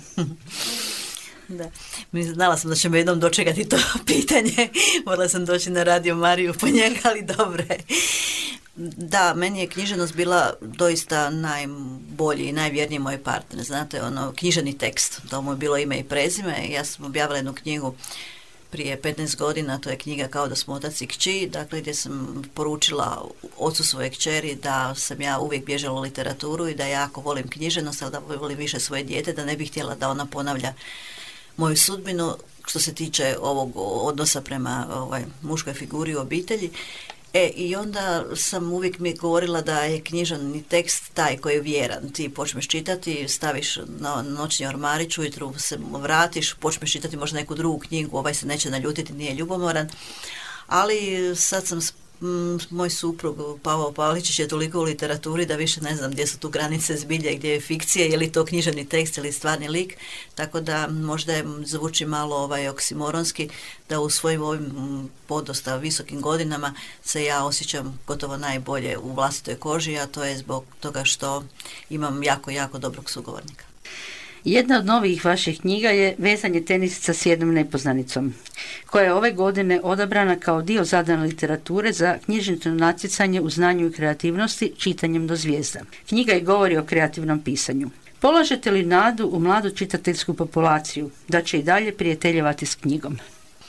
Da. Znala sam da će me jednom dočekati to pitanje. Morala sam doći na Radio Mariju po njega, ali dobro je. Da, meni je književnost bila doista najbolji i najvjerniji moj partner. Znate, književni tekst, to mu je bilo ime i prezime. Ja sam objavila jednu knjigu prije 15 godina, to je knjiga Kao da smo otac i kći, dakle gdje sam poručila ocu svoje kćeri da sam ja uvijek bježala u literaturu i da jako volim književnost, ali da volim više svoje dijete, da ne bih htjela da ona ponavlja moju sudbinu što se tiče ovog odnosa prema muškoj figuri u obitelji. I onda sam uvijek mi govorila da je književni tekst taj koji je vjeran. Ti počneš čitati, staviš na noćni ormarić, ujutru se vratiš, počneš čitati možda neku drugu knjigu, ovaj se neće naljutiti, nije ljubomoran. Ali sad sam moj suprug Pavao Pavličić je toliko u literaturi da više ne znam gdje su tu granice zbilje, gdje je fikcija, je li to književni tekst ili stvarni lik, tako da možda zvuči malo oksimoronski da u svojim ovim podosta visokim godinama se ja osjećam gotovo najbolje u vlastitoj koži, a to je zbog toga što imam jako, jako dobrog sugovornika. Jedna od novih vaših knjiga je Vezanje tenisica s jednom nepoznanicom, koja je ove godine odabrana kao dio zadane literature za književno natjecanje u znanju i kreativnosti čitanjem do zvijezda. Knjiga i govori o kreativnom pisanju. Polažete li nadu u mladu čitateljsku populaciju da će i dalje prijateljevati s knjigom?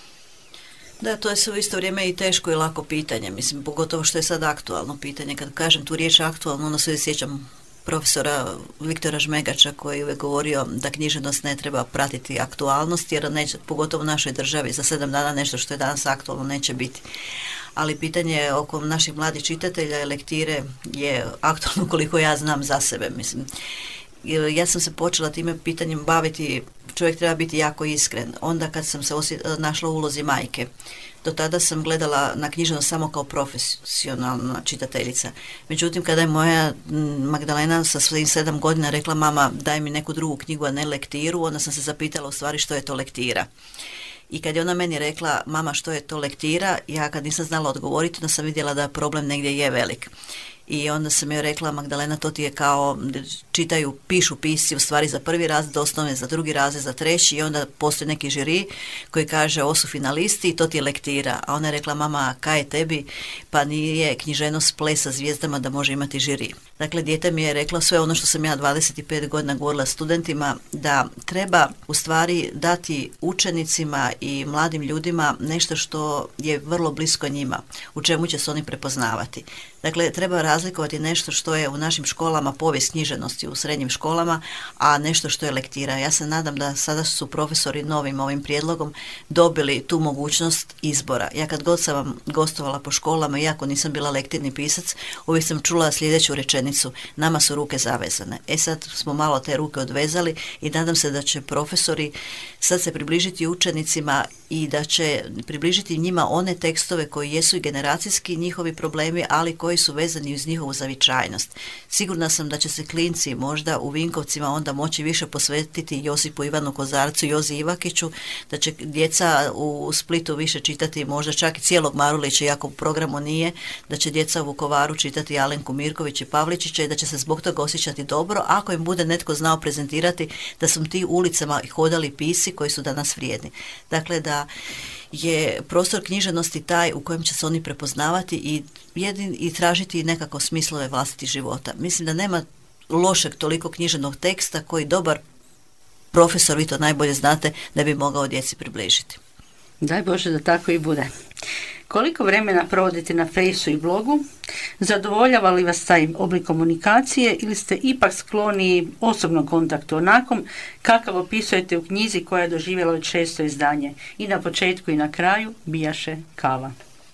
Da, to je sve u isto vrijeme i teško i lako pitanje, mislim, pogotovo što je sad aktualno pitanje. Kad kažem tu riječ aktualno, onda se sjećam profesora Viktora Žmegača koji je govorio da književnost ne treba pratiti aktualnost jer neće, pogotovo u našoj državi, za 7 dana nešto što je danas aktualno neće biti. Ali pitanje oko naših mladih čitatelja i lektire je aktualno koliko ja znam za sebe. Mislim, ja sam se počela time pitanjem baviti, čovjek treba biti jako iskren. Onda kad sam se našla u ulozi majke, do tada sam gledala na književnost samo kao profesionalna čitateljica. Međutim, kada je moja Magdalena sa svojim 7 godina rekla: mama, daj mi neku drugu knjigu, a ne lektiru, onda sam se zapitala u stvari što je to lektira. I kad je ona meni rekla: mama, što je to lektira, ja kad nisam znala odgovoriti, onda sam vidjela da problem negdje je velik. I onda sam joj rekla: Magdalena, to ti je kao pišu pisci u stvari za prvi razred osnovne, za drugi razred, za treći, i onda postoji neki žiri koji kaže ovo su finalisti i to ti je lektira. A ona je rekla: mama, kaj je tebi, pa nije književnost ples sa zvijezdama da može imati žiri. Dakle, dijete mi je rekla sve ono što sam ja 25 godina govorila studentima, da treba u stvari dati učenicima i mladim ljudima nešto što je vrlo blisko njima, u čemu će se oni prepoznavati. Dakle, treba razlikovati nešto što je u našim školama povijest književnosti u srednjim školama, a nešto što je lektira. Ja se nadam da sada su profesori novim ovim prijedlogom dobili tu mogućnost izbora. Ja kad god sam gostovala po školama, iako nisam bila lektirni pisac, uvijek sam čula sljedeću rečenicu: nama su ruke zavezane. Sad smo malo te ruke odvezali i nadam se da će profesori sad se približiti učenicima i da će približiti njima one tekstove koji jesu i generacijski njihovi problemi, ali koji su vezani uz njihovu zavičajnost. Sigurna sam da će se klinci možda u Vinkovcima onda moći više posvetiti Josipu Ivanu Kozarcu i Jozi Ivakiću, da će djeca u Splitu više čitati možda čak i cijelog Marulića, iako u programu nije, da će djeca u Vukovaru čitati Alenku Mirković i Pavlića, misleći će da će se zbog toga osjećati dobro ako im bude netko znao prezentirati da su ti ulicama hodali pisci koji su danas vrijedni. Dakle, da je prostor književnosti taj u kojem će se oni prepoznavati i tražiti nekako smislove vlastitih života. Mislim da nema lošeg toliko književnog teksta koji dobar profesor, vi to najbolje znate, da bi mogao djeci približiti. Daj Bože da tako i bude. Koliko vremena provodite na Fejsu i blogu? Zadovoljava li vas taj oblik komunikacije ili ste ipak skloni osobnom kontaktu onakvom kakav opisujete u knjizi koja je doživjela već 6. izdanje? I na početku i na kraju bijaše kava.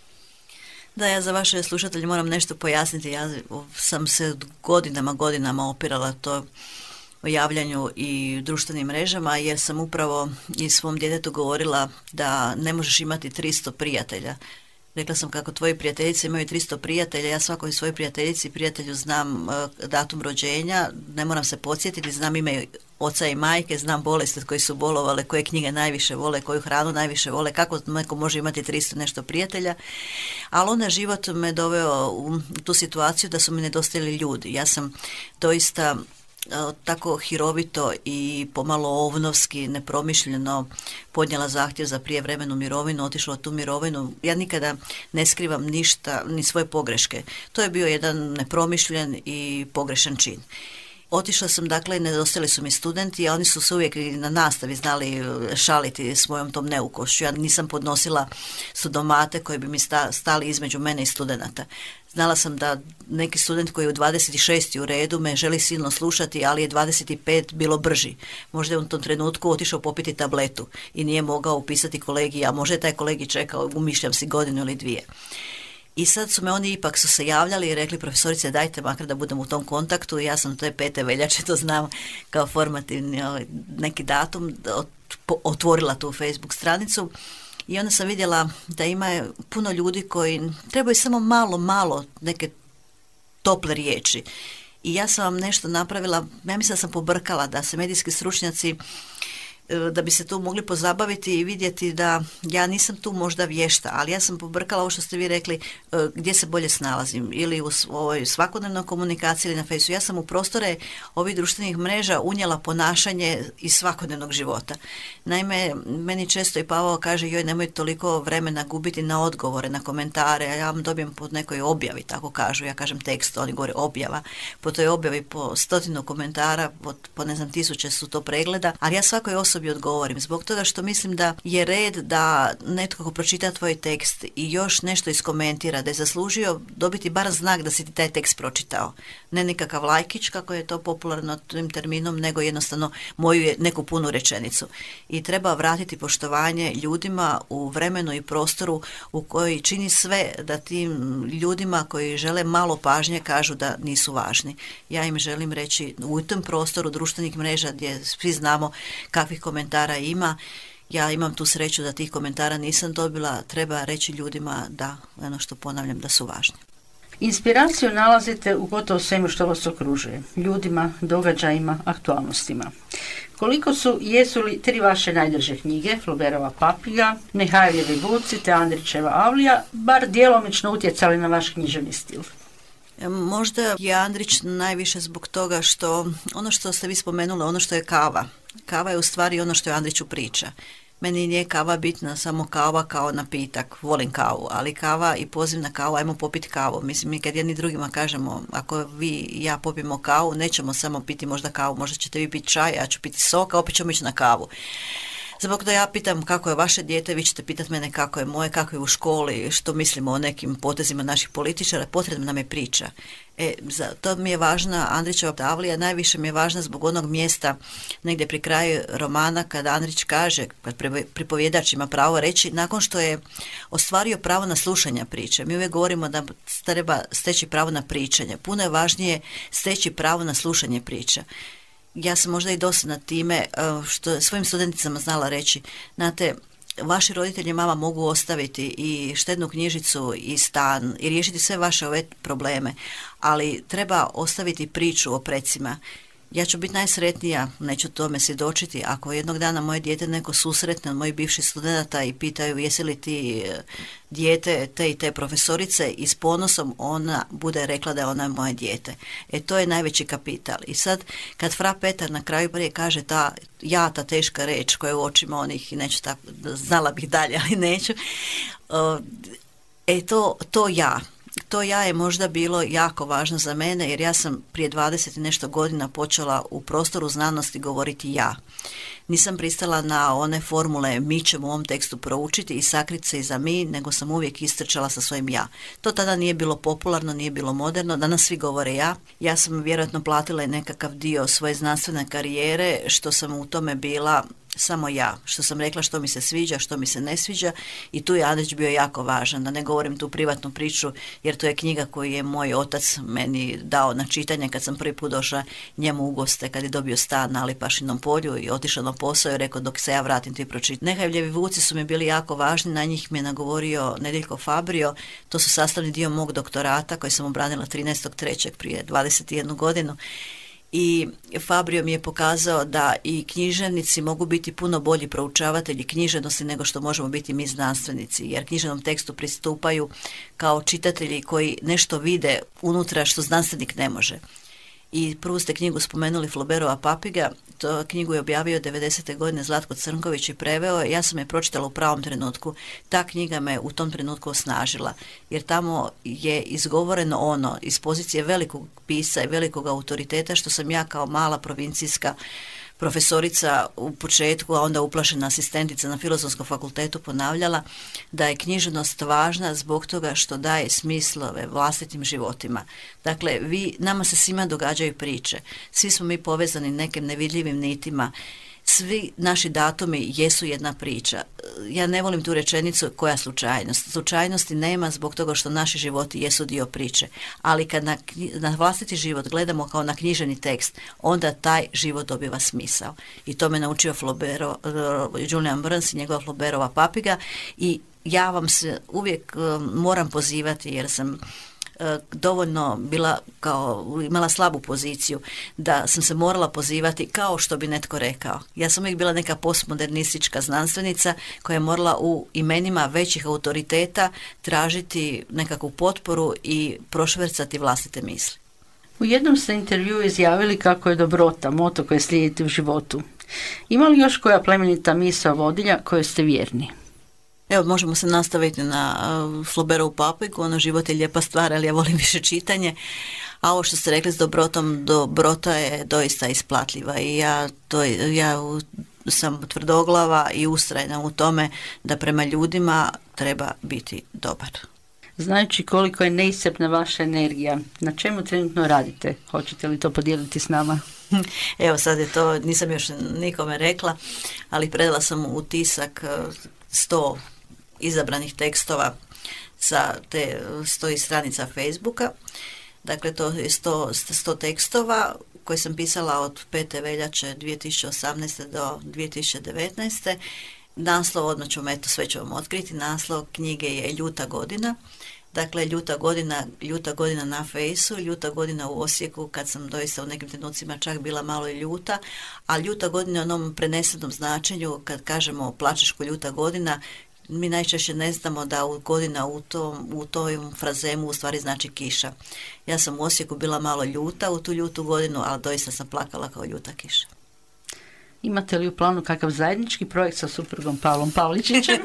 Da, ja za vaše slušatelje moram nešto pojasniti. Ja sam se godinama opirala to o javljanju i društvenim mrežama, jer sam upravo i svom djetetu govorila da ne možeš imati 300 prijatelja. Rekla sam kako tvoji prijateljice imaju 300 prijatelja, ja svakoj svojoj prijateljici i prijatelju znam datum rođenja, ne moram se podsjetiti, znam ime oca i majke, znam bolesti od koji su bolovale, koje knjige najviše vole, koju hranu najviše vole, kako neko može imati 300 nešto prijatelja, ali onda život me doveo u tu situaciju da su mi nedostajali ljudi. Ja sam doista tako hirovito i pomalo ovnovski, nepromišljeno podnijela zahtjev za prijevremenu mirovinu, otišla u tu mirovinu. Ja nikada ne skrivam ništa, ni svoje pogreške. To je bio jedan nepromišljen i pogrešan čin. Otišla sam, dakle, nedostali su mi studenti, a oni su se uvijek na nastavi znali šaliti s mojom tom neukošću. Ja nisam podnosila studomate koji bi mi stali između mene i studenata. Znala sam da neki student koji je u 26. u redu me želi silno slušati, ali je 25 bilo brži. Možda je u tom trenutku otišao popiti tabletu i nije mogao upisati kolegij, a možda je taj kolegij čekao, umišljam si, 1 ili 2. I sad su me oni ipak su se javljali i rekli, profesorice, dajte makar da budem u tom kontaktu. Ja sam, to je 5. veljače, to znam kao formativni neki datum, otvorila tu Facebook stranicu. I onda sam vidjela da ima puno ljudi koji trebaju samo malo neke tople riječi. I ja sam vam nešto napravila, ja mislim da sam pobrkala da se medijski stručnjaci, da bi se tu mogli pozabaviti i vidjeti da ja nisam tu možda vješta, ali ja sam pobrkala ovo što ste vi rekli, gdje se bolje snalazim, ili u ovoj svakodnevnoj komunikaciji ili na Fejsu. Ja sam u prostore ovih društvenih mreža unijela ponašanje iz svakodnevnog života. Naime, meni često i Pavao kaže, joj, nemoj toliko vremena gubiti na odgovore, na komentare, a ja vam dobijem po nekoj objavi, tako kažu, ja kažem tekst, oni govore objava, po toj objavi po 100 komentara, po ne znam 1000 su to pregleda, ali ja svakoj osobi odgovorim, zbog toga što mislim da je red da netko ko pročita tvoj tekst i još nešto iskomentira, da je zaslužio dobiti bar znak da si ti taj tekst pročitao. Ne nekakav lajkić, kako je to popularno tim terminom, nego jednostavno moju neku punu rečenicu. I treba vratiti poštovanje ljudima u vremenu i prostoru u koji čini sve da tim ljudima koji žele malo pažnje kažu da nisu važni. Ja im želim reći u tom prostoru društvenih mreža gdje svi znamo kakvih komentara ima, ja imam tu sreću da tih komentara nisam dobila, treba reći ljudima da, ono što ponavljam, da su važni. Inspiraciju nalazite u gotovo svemu što vas okružuje, ljudima, događajima, aktualnostima. Koliko jesu li 3 vaše najdrže knjige, Flaubertova Papilja, Nehajljevi Vuci te Andrićeva Avlija, bar djelomično utjecali na vaš književni stil? Možda je Andrić najviše zbog toga što, ono što ste vi spomenuli, ono što je kava. Kava je u stvari ono što je Andriću priča. Meni nije kava bitna, samo kava kao napitak, volim kavu, ali kava i poziv na kavu, ajmo popiti kavu. Mislim, mi kad jedni drugima kažemo, ako vi i ja popijemo kavu, nećemo samo piti možda kavu, možda ćete vi piti čaj, ja ću piti sok, a opet ćemo ići na kavu. Zbog da ja pitam kako je vaše dijete, vi ćete pitati mene kako je moje, kako je u školi, što mislimo o nekim potezima naših političara, potrebna nam je priča. To mi je važna Andrićeva Avlija, najviše mi je važna zbog onog mjesta negdje pri kraju romana kada Andrić kaže, kad pripovjedač ima pravo reći, nakon što je ostvario pravo na slušanje priče. Mi uvijek govorimo da treba steći pravo na pričanje. Puno je važnije steći pravo na slušanje priča. Ja sam možda i dosadna time što svojim studenticama znala reći, znate, vaši roditelji mama mogu ostaviti i štednu knjižicu i stan i riješiti sve vaše ove probleme, ali treba ostaviti priču o precima. Ja ću biti najsretnija, neću tome svjedočiti, ako jednog dana moje dijete neko susretne od mojih bivših studenata i pitaju jesi li ti dijete te i te profesorice i s ponosom ona bude rekla da je ona moje dijete. To je najveći kapital. I sad kad fra Petar na kraju prije kaže ta teška reč koja je u očima onih, i neću tako, znala bih dalje, ali neću, to ja je možda bilo jako važno za mene, jer ja sam prije 20 i nešto godina počela u prostoru znanosti govoriti ja. Nisam pristala na one formule mi ćemo u ovom tekstu proučiti i sakriti se iza mi, nego sam uvijek istrčala sa svojim ja. To tada nije bilo popularno, nije bilo moderno, danas svi govore ja. Ja sam vjerojatno platila i nekakav dio svoje znanstvene karijere, što sam u tome bila samo ja, što sam rekla što mi se sviđa, što mi se ne sviđa, i tu je Andrić bio jako važan, da ne govorim tu privatnu priču, jer to je knjiga koju je moj otac meni dao na čitanje kad sam prvi put došla njemu u goste, kad je dobio stan na Lipašinom polju i otišao na posao i rekao dok se ja vratim ti pročitaj. Nehajljevi vuci su mi bili jako važni, na njih mi je nagovorio Nedeljko Fabrio, to su sastavni dio mog doktorata koji sam obranila 13.3. prije 21 godinu. I Fabrio mi je pokazao da i književnici mogu biti puno bolji proučavatelji književnosti nego što možemo biti mi znanstvenici, jer književnom tekstu pristupaju kao čitatelji koji nešto vide unutra što znanstvenik ne može. I prvu ste knjigu spomenuli Flaubertova Papiga, to knjigu je objavio 90. godine Zlatko Crnković i preveo, ja sam je pročitala u pravom trenutku. Ta knjiga me u tom trenutku osnažila, jer tamo je izgovoreno ono iz pozicije velikog pisca i velikog autoriteta, što sam ja kao mala provincijska profesorica u početku, a onda uplašena asistentica na Filozofskom fakultetu ponavljala, da je književnost važna zbog toga što daje smislove vlastitim životima. Dakle, nama se svima događaju priče, svi smo mi povezani nekim nevidljivim nitima, svi naši datumi jesu jedna priča. Ja ne volim tu rečenicu koja slučajnost. Slučajnosti nema zbog toga što naši životi jesu dio priče. Ali kad na vlastiti život gledamo kao na književni tekst, onda taj život dobiva smisao. I to me naučio Julian Burns i njegova Flaubertova Papiga, i ja vam se uvijek moram pozivati, jer sam dovoljno imala slabu poziciju, da sam se morala pozivati kao što bi netko rekao. Ja sam uvijek bila neka postmodernistička znanstvenica koja je morala u imenima većih autoriteta tražiti nekakvu potporu i prošvercati vlastite misli. U jednom ste intervjuu izjavili kako je dobrota moto koje slijedite u životu. Ima li još koja plemenita misao vodilja kojoj ste vjerni? Evo, možemo se nastaviti na Flaubertovu Papigu, ono život je lijepa stvar, ali ja volim više čitanje, a ovo što ste rekli s dobrotom, dobrota je doista isplatljiva i ja sam tvrdoglava i ustrajna u tome da prema ljudima treba biti dobar. Znajući koliko je neiscrpna vaša energija, na čemu trenutno radite? Hoćete li to podijeliti s nama? Evo, sad je to, nisam još nikome rekla, ali predala sam u tisak 100 izabranih tekstova sa te 100 stranica Facebooka. Dakle, to je 100 tekstova koje sam pisala od 5. veljače 2018. do 2019. Naslov, odmah ću sve ću vam otkriti, naslov knjige je Ljuta godina. Dakle, ljuta godina na fejsu, ljuta godina u Osijeku, kad sam doista u nekim trenucima čak bila malo i ljuta, a ljuta godina u onom prenesenom značenju, kad kažemo plačeš ko ljuta godina, mi najčešće ne znamo da godina u tom frazemu u stvari znači kiša. Ja sam u Osijeku bila malo ljuta u tu ljutu godinu, ali doista sam plakala kao ljuta kiša. Imate li u planu kakav zajednički projekt sa suprugom Pavlom Pavličićem?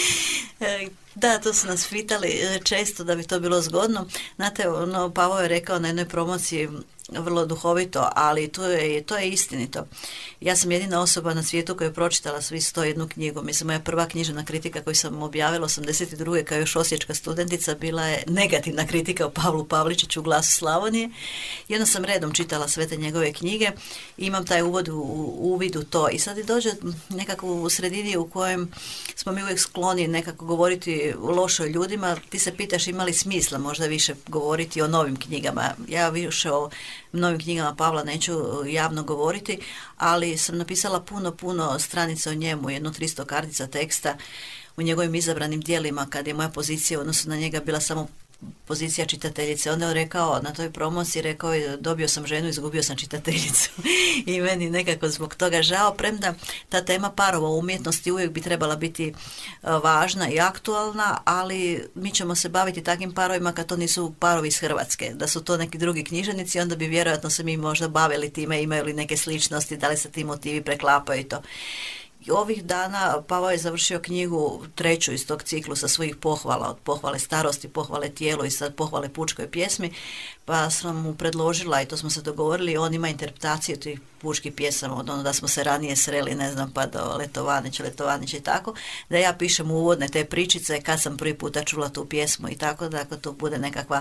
Da, to su nas pitali često da bi to bilo zgodno. Znate, Pavo je rekao na jednoj promociji vrlo duhovito, ali to je istinito. Ja sam jedina osoba na svijetu koja je pročitala svi 101 knjigu. Mislim, moja prva književna kritika koju sam objavila 82. kao još osječka studentica bila je negativna kritika o Pavlu Pavličiću u Glasu Slavonije. I onda sam redom čitala sve te njegove knjige i imam taj uvid u to. I sad dođe nekako u sredini u kojem smo mi uvijek skloni nekako govoriti loše o ljudima. Ti se pitaš ima li smisla možda više govoriti o novim knjigama. Ja više o novim knjigama Pavla neću javno govoriti, ali sam napisala puno stranica o njemu, 300 kartica teksta u njegovim izabranim dijelima, kad je moja pozicija u odnosu na njega bila samo pozicija čitateljice. Onda je rekao, na toj promociji rekao je, dobio sam ženu, izgubio sam čitateljicu. I meni nekako zbog toga žao, premda ta tema parova u umjetnosti uvijek bi trebala biti važna i aktualna, ali mi ćemo se baviti takvim parovima kad to nisu parovi iz Hrvatske. Da su to neki drugi književnici, onda bi vjerojatno se mi možda bavili time, imaju li neke sličnosti, da li se ti motivi preklapaju i to. I ovih dana Pavao je završio knjigu 3. iz tog ciklusa svojih pohvala, od pohvale starosti, pohvale tijelu i sad pohvale pučkoj pjesmi, pa sam mu predložila i to smo se dogovorili, on ima interpretaciju tih pučkih pjesama, od ono da smo se ranije sreli, ne znam, pa do Letovanića i tako, da ja pišem uvodne te pričice kad sam prvi puta čula tu pjesmu i tako, da to bude nekakva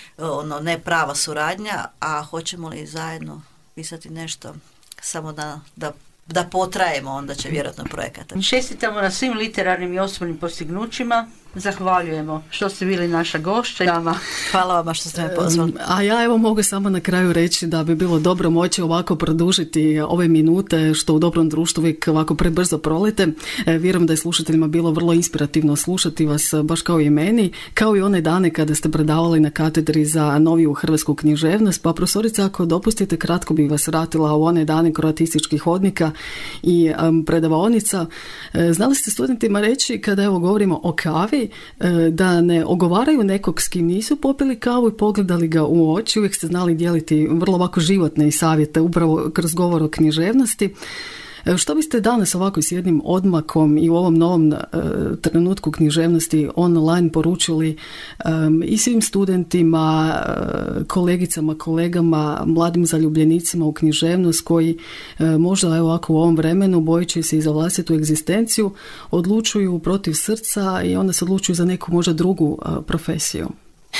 ne prava suradnja, a hoćemo li zajedno pisati nešto samo da potrajemo, onda će vjerojatno projekata. Čestitamo na svim literarnim i osobnim postignućima. Zahvaljujemo što ste bili naša gošća. Hvala vam što ste me pozvali. A ja evo mogu samo na kraju reći da bi bilo dobro moći ovako produžiti ove minute što u dobrom društvu uvijek ovako prebrzo prolete. Vjerujem da je slušateljima bilo vrlo inspirativno slušati vas baš kao i meni, kao i one dane kada ste predavali na katedri za noviju hrvatsku književnost. Pa profesorice, ako dopustite, kratko bih vas vratila u one dane kroatističkih hodnika i predavaonica. Znali ste studentima reći, kada evo govorimo o kavi, da ne ogovaraju nekog s kim nisu popili kavu i pogledali ga u oči. Uvijek ste znali dijeliti vrlo ovako životne savjete upravo kroz govor o književnosti. Što biste danas ovako s jednim odmakom i u ovom novom trenutku književnosti online poručili i svim studentima, kolegicama, kolegama, mladim zaljubljenicima u književnost koji možda evo ovako u ovom vremenu, bojeći se i za vlastitu egzistenciju, odlučuju protiv srca i onda se odlučuju za neku možda drugu profesiju?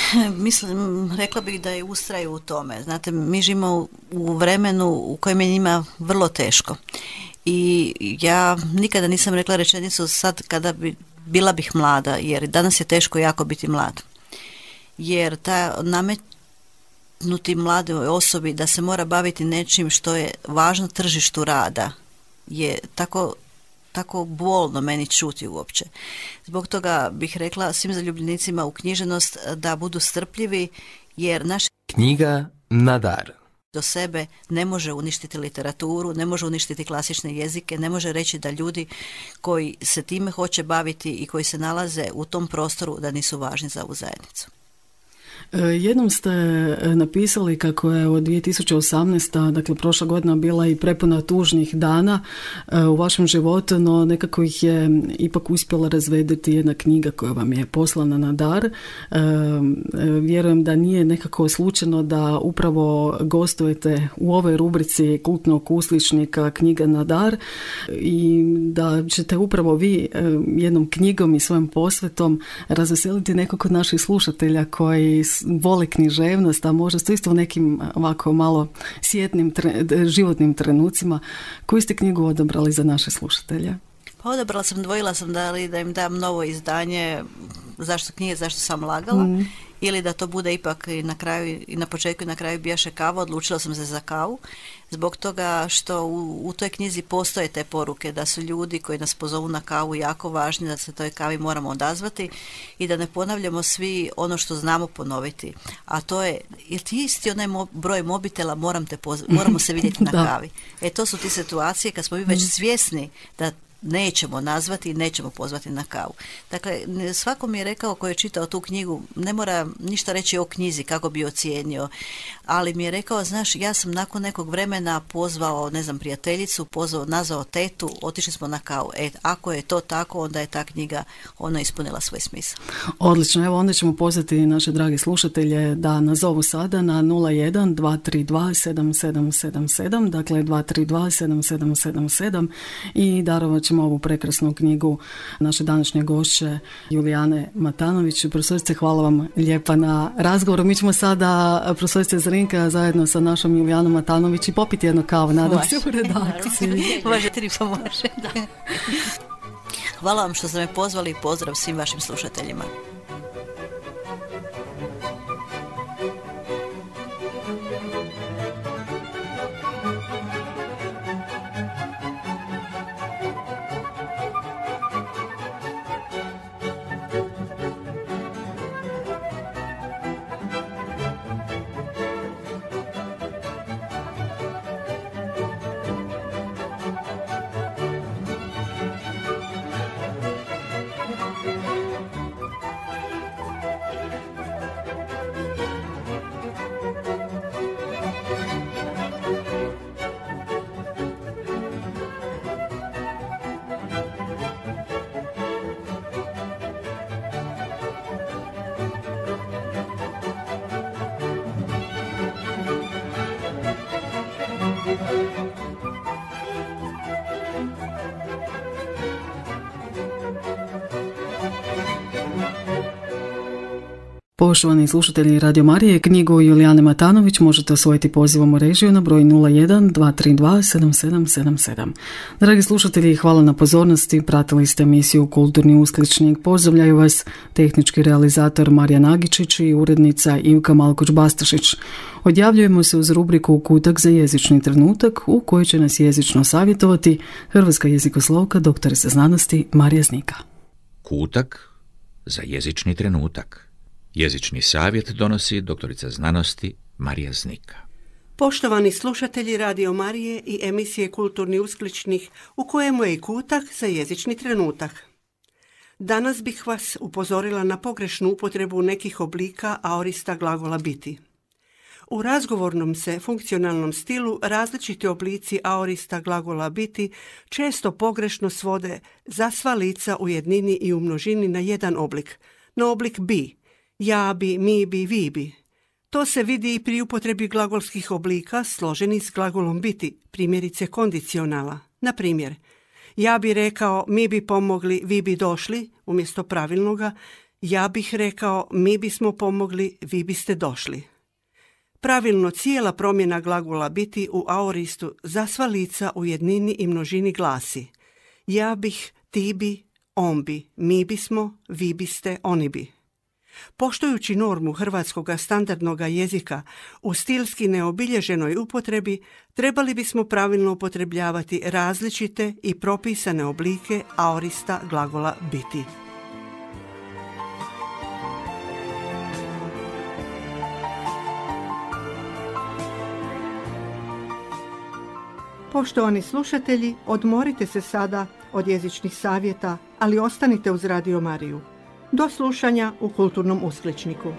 Mislim, rekla bih da je ustraju u tome. Znate, mi živimo u vremenu u kojem je njima vrlo teško. I ja nikada nisam rekla rečenicu sad kada bila bih mlada, jer danas je teško jako biti mlad. Jer ta nametnuti mladoj osobi da se mora baviti nečim što je važno tržištu rada je tako bolno meni čuti uopće. Zbog toga bih rekla svim zaljubljenicima u književnost da budu strpljivi, jer naša knjiga na dar do sebe ne može uništiti literaturu, ne može uništiti klasične jezike, ne može reći da ljudi koji se time hoće baviti i koji se nalaze u tom prostoru da nisu važni za ovu zajednicu. Jednom ste napisali kako je od 2018. dakle prošla godina bila i prepuna tužnih dana u vašem životu, no nekako ih je ipak uspjela razvedeti jedna knjiga koja vam je poslana na dar. Vjerujem da nije nekako slučajno da upravo gostujete u ovoj rubrici kultnog usličnika knjiga na dar i da ćete upravo vi jednom knjigom i svojim posvetom razveseliti nekog od naših slušatelja koji vole književnost, a možda ste isto u nekim ovako malo sjetnim životnim trenucima. Koju ste knjigu odabrali za naše slušatelje? Pa odabrala sam, dvojila sam da im dam novo izdanje zašto sam lagala, ili da to bude ipak i na kraju i na početku i na kraju bijaše kava. Odlučila sam se za kavu zbog toga što u toj knjizi postoje te poruke da su ljudi koji nas pozovu na kavu jako važni, da se toj kavi moramo odazvati i da ne ponavljamo svi ono što znamo ponoviti, a to je ti isti onaj broj mobitela, moramo se vidjeti na kavi. To su ti situacije kad smo mi već svjesni da nećemo nazvati i nećemo pozvati na kavu. Dakle, svako mi je rekao ko je čitao tu knjigu, ne mora ništa reći o knjizi kako bi ocijenio, ali mi je rekao, znaš, ja sam nakon nekog vremena pozvao, prijateljicu, nazvao tetu, otišli smo na kavu. Ako je to tako, onda je ta knjiga ispunila svoj smisao. Odlično, evo onda ćemo pozvati naše drage slušatelje da nazovu sada na 01 232 7777, dakle 232 7777 i darovat ćemo ovu prekrasnu knjigu naše današnje gošće Julijane Matanović. Profesorice, hvala vam lijepa na razgovoru. Mi ćemo sada, profesorice Zrinka, zajedno sa našom Julijanom Matanović i popiti jednu kavu, nadam se, u redakciji. Hvala vam što ste me pozvali i pozdrav svim vašim slušateljima. Poštovani slušatelji Radio Marije, knjigu Julijane Matanović možete osvojiti pozivom u režiju na broj 01 232 7777. Dragi slušatelji, hvala na pozornosti. Pratili ste emisiju Kulturni uskličnik. Pozdravljaju vas tehnički realizator Marija Nagičić i urednica Ivka Malkoć-Bastašić. Odjavljujemo se uz rubriku Kutak za jezični trenutak, u kojoj će nas jezično savjetovati hrvatska jezikoslovka, doktorica znanosti Marija Znika. Kutak za jezični trenutak. Jezični savjet donosi doktorica znanosti Marija Znika. Poštovani slušatelji Radio Marije i emisije Kulturni uskličnik, u kojemu je i kutak za jezični trenutak. Danas bih vas upozorila na pogrešnu upotrebu nekih oblika aorista glagola biti. U razgovornom se funkcionalnom stilu različiti oblici aorista glagola biti često pogrešno svode za sva lica u jednini i u množini na jedan oblik, na oblik bi. Ja bi, mi bi, vi bi. To se vidi i pri upotrebi glagolskih oblika složenih s glagolom biti, primjerice kondicionala. Na primjer, ja bi rekao mi bi pomogli, vi bi došli, umjesto pravilnoga, ja bih rekao mi bismo pomogli, vi biste došli. Pravilno cijela promjena glagola biti u aoristu za sva lica u jednini i množini glasi: ja bih, ti bi, on bi, mi bismo, vi biste, oni bi. Poštujući normu hrvatskog standardnog jezika u stilski neobilježenoj upotrebi, trebali bismo pravilno upotrebljavati različite i propisane oblike aorista glagola biti. Poštovani slušatelji, odmorite se sada od jezičnih savjeta, ali ostanite uz Radio Mariju. Do slušanja u Kulturnom uskličniku.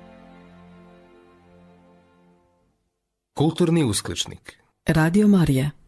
Kulturni uskličnik. Radio Marija.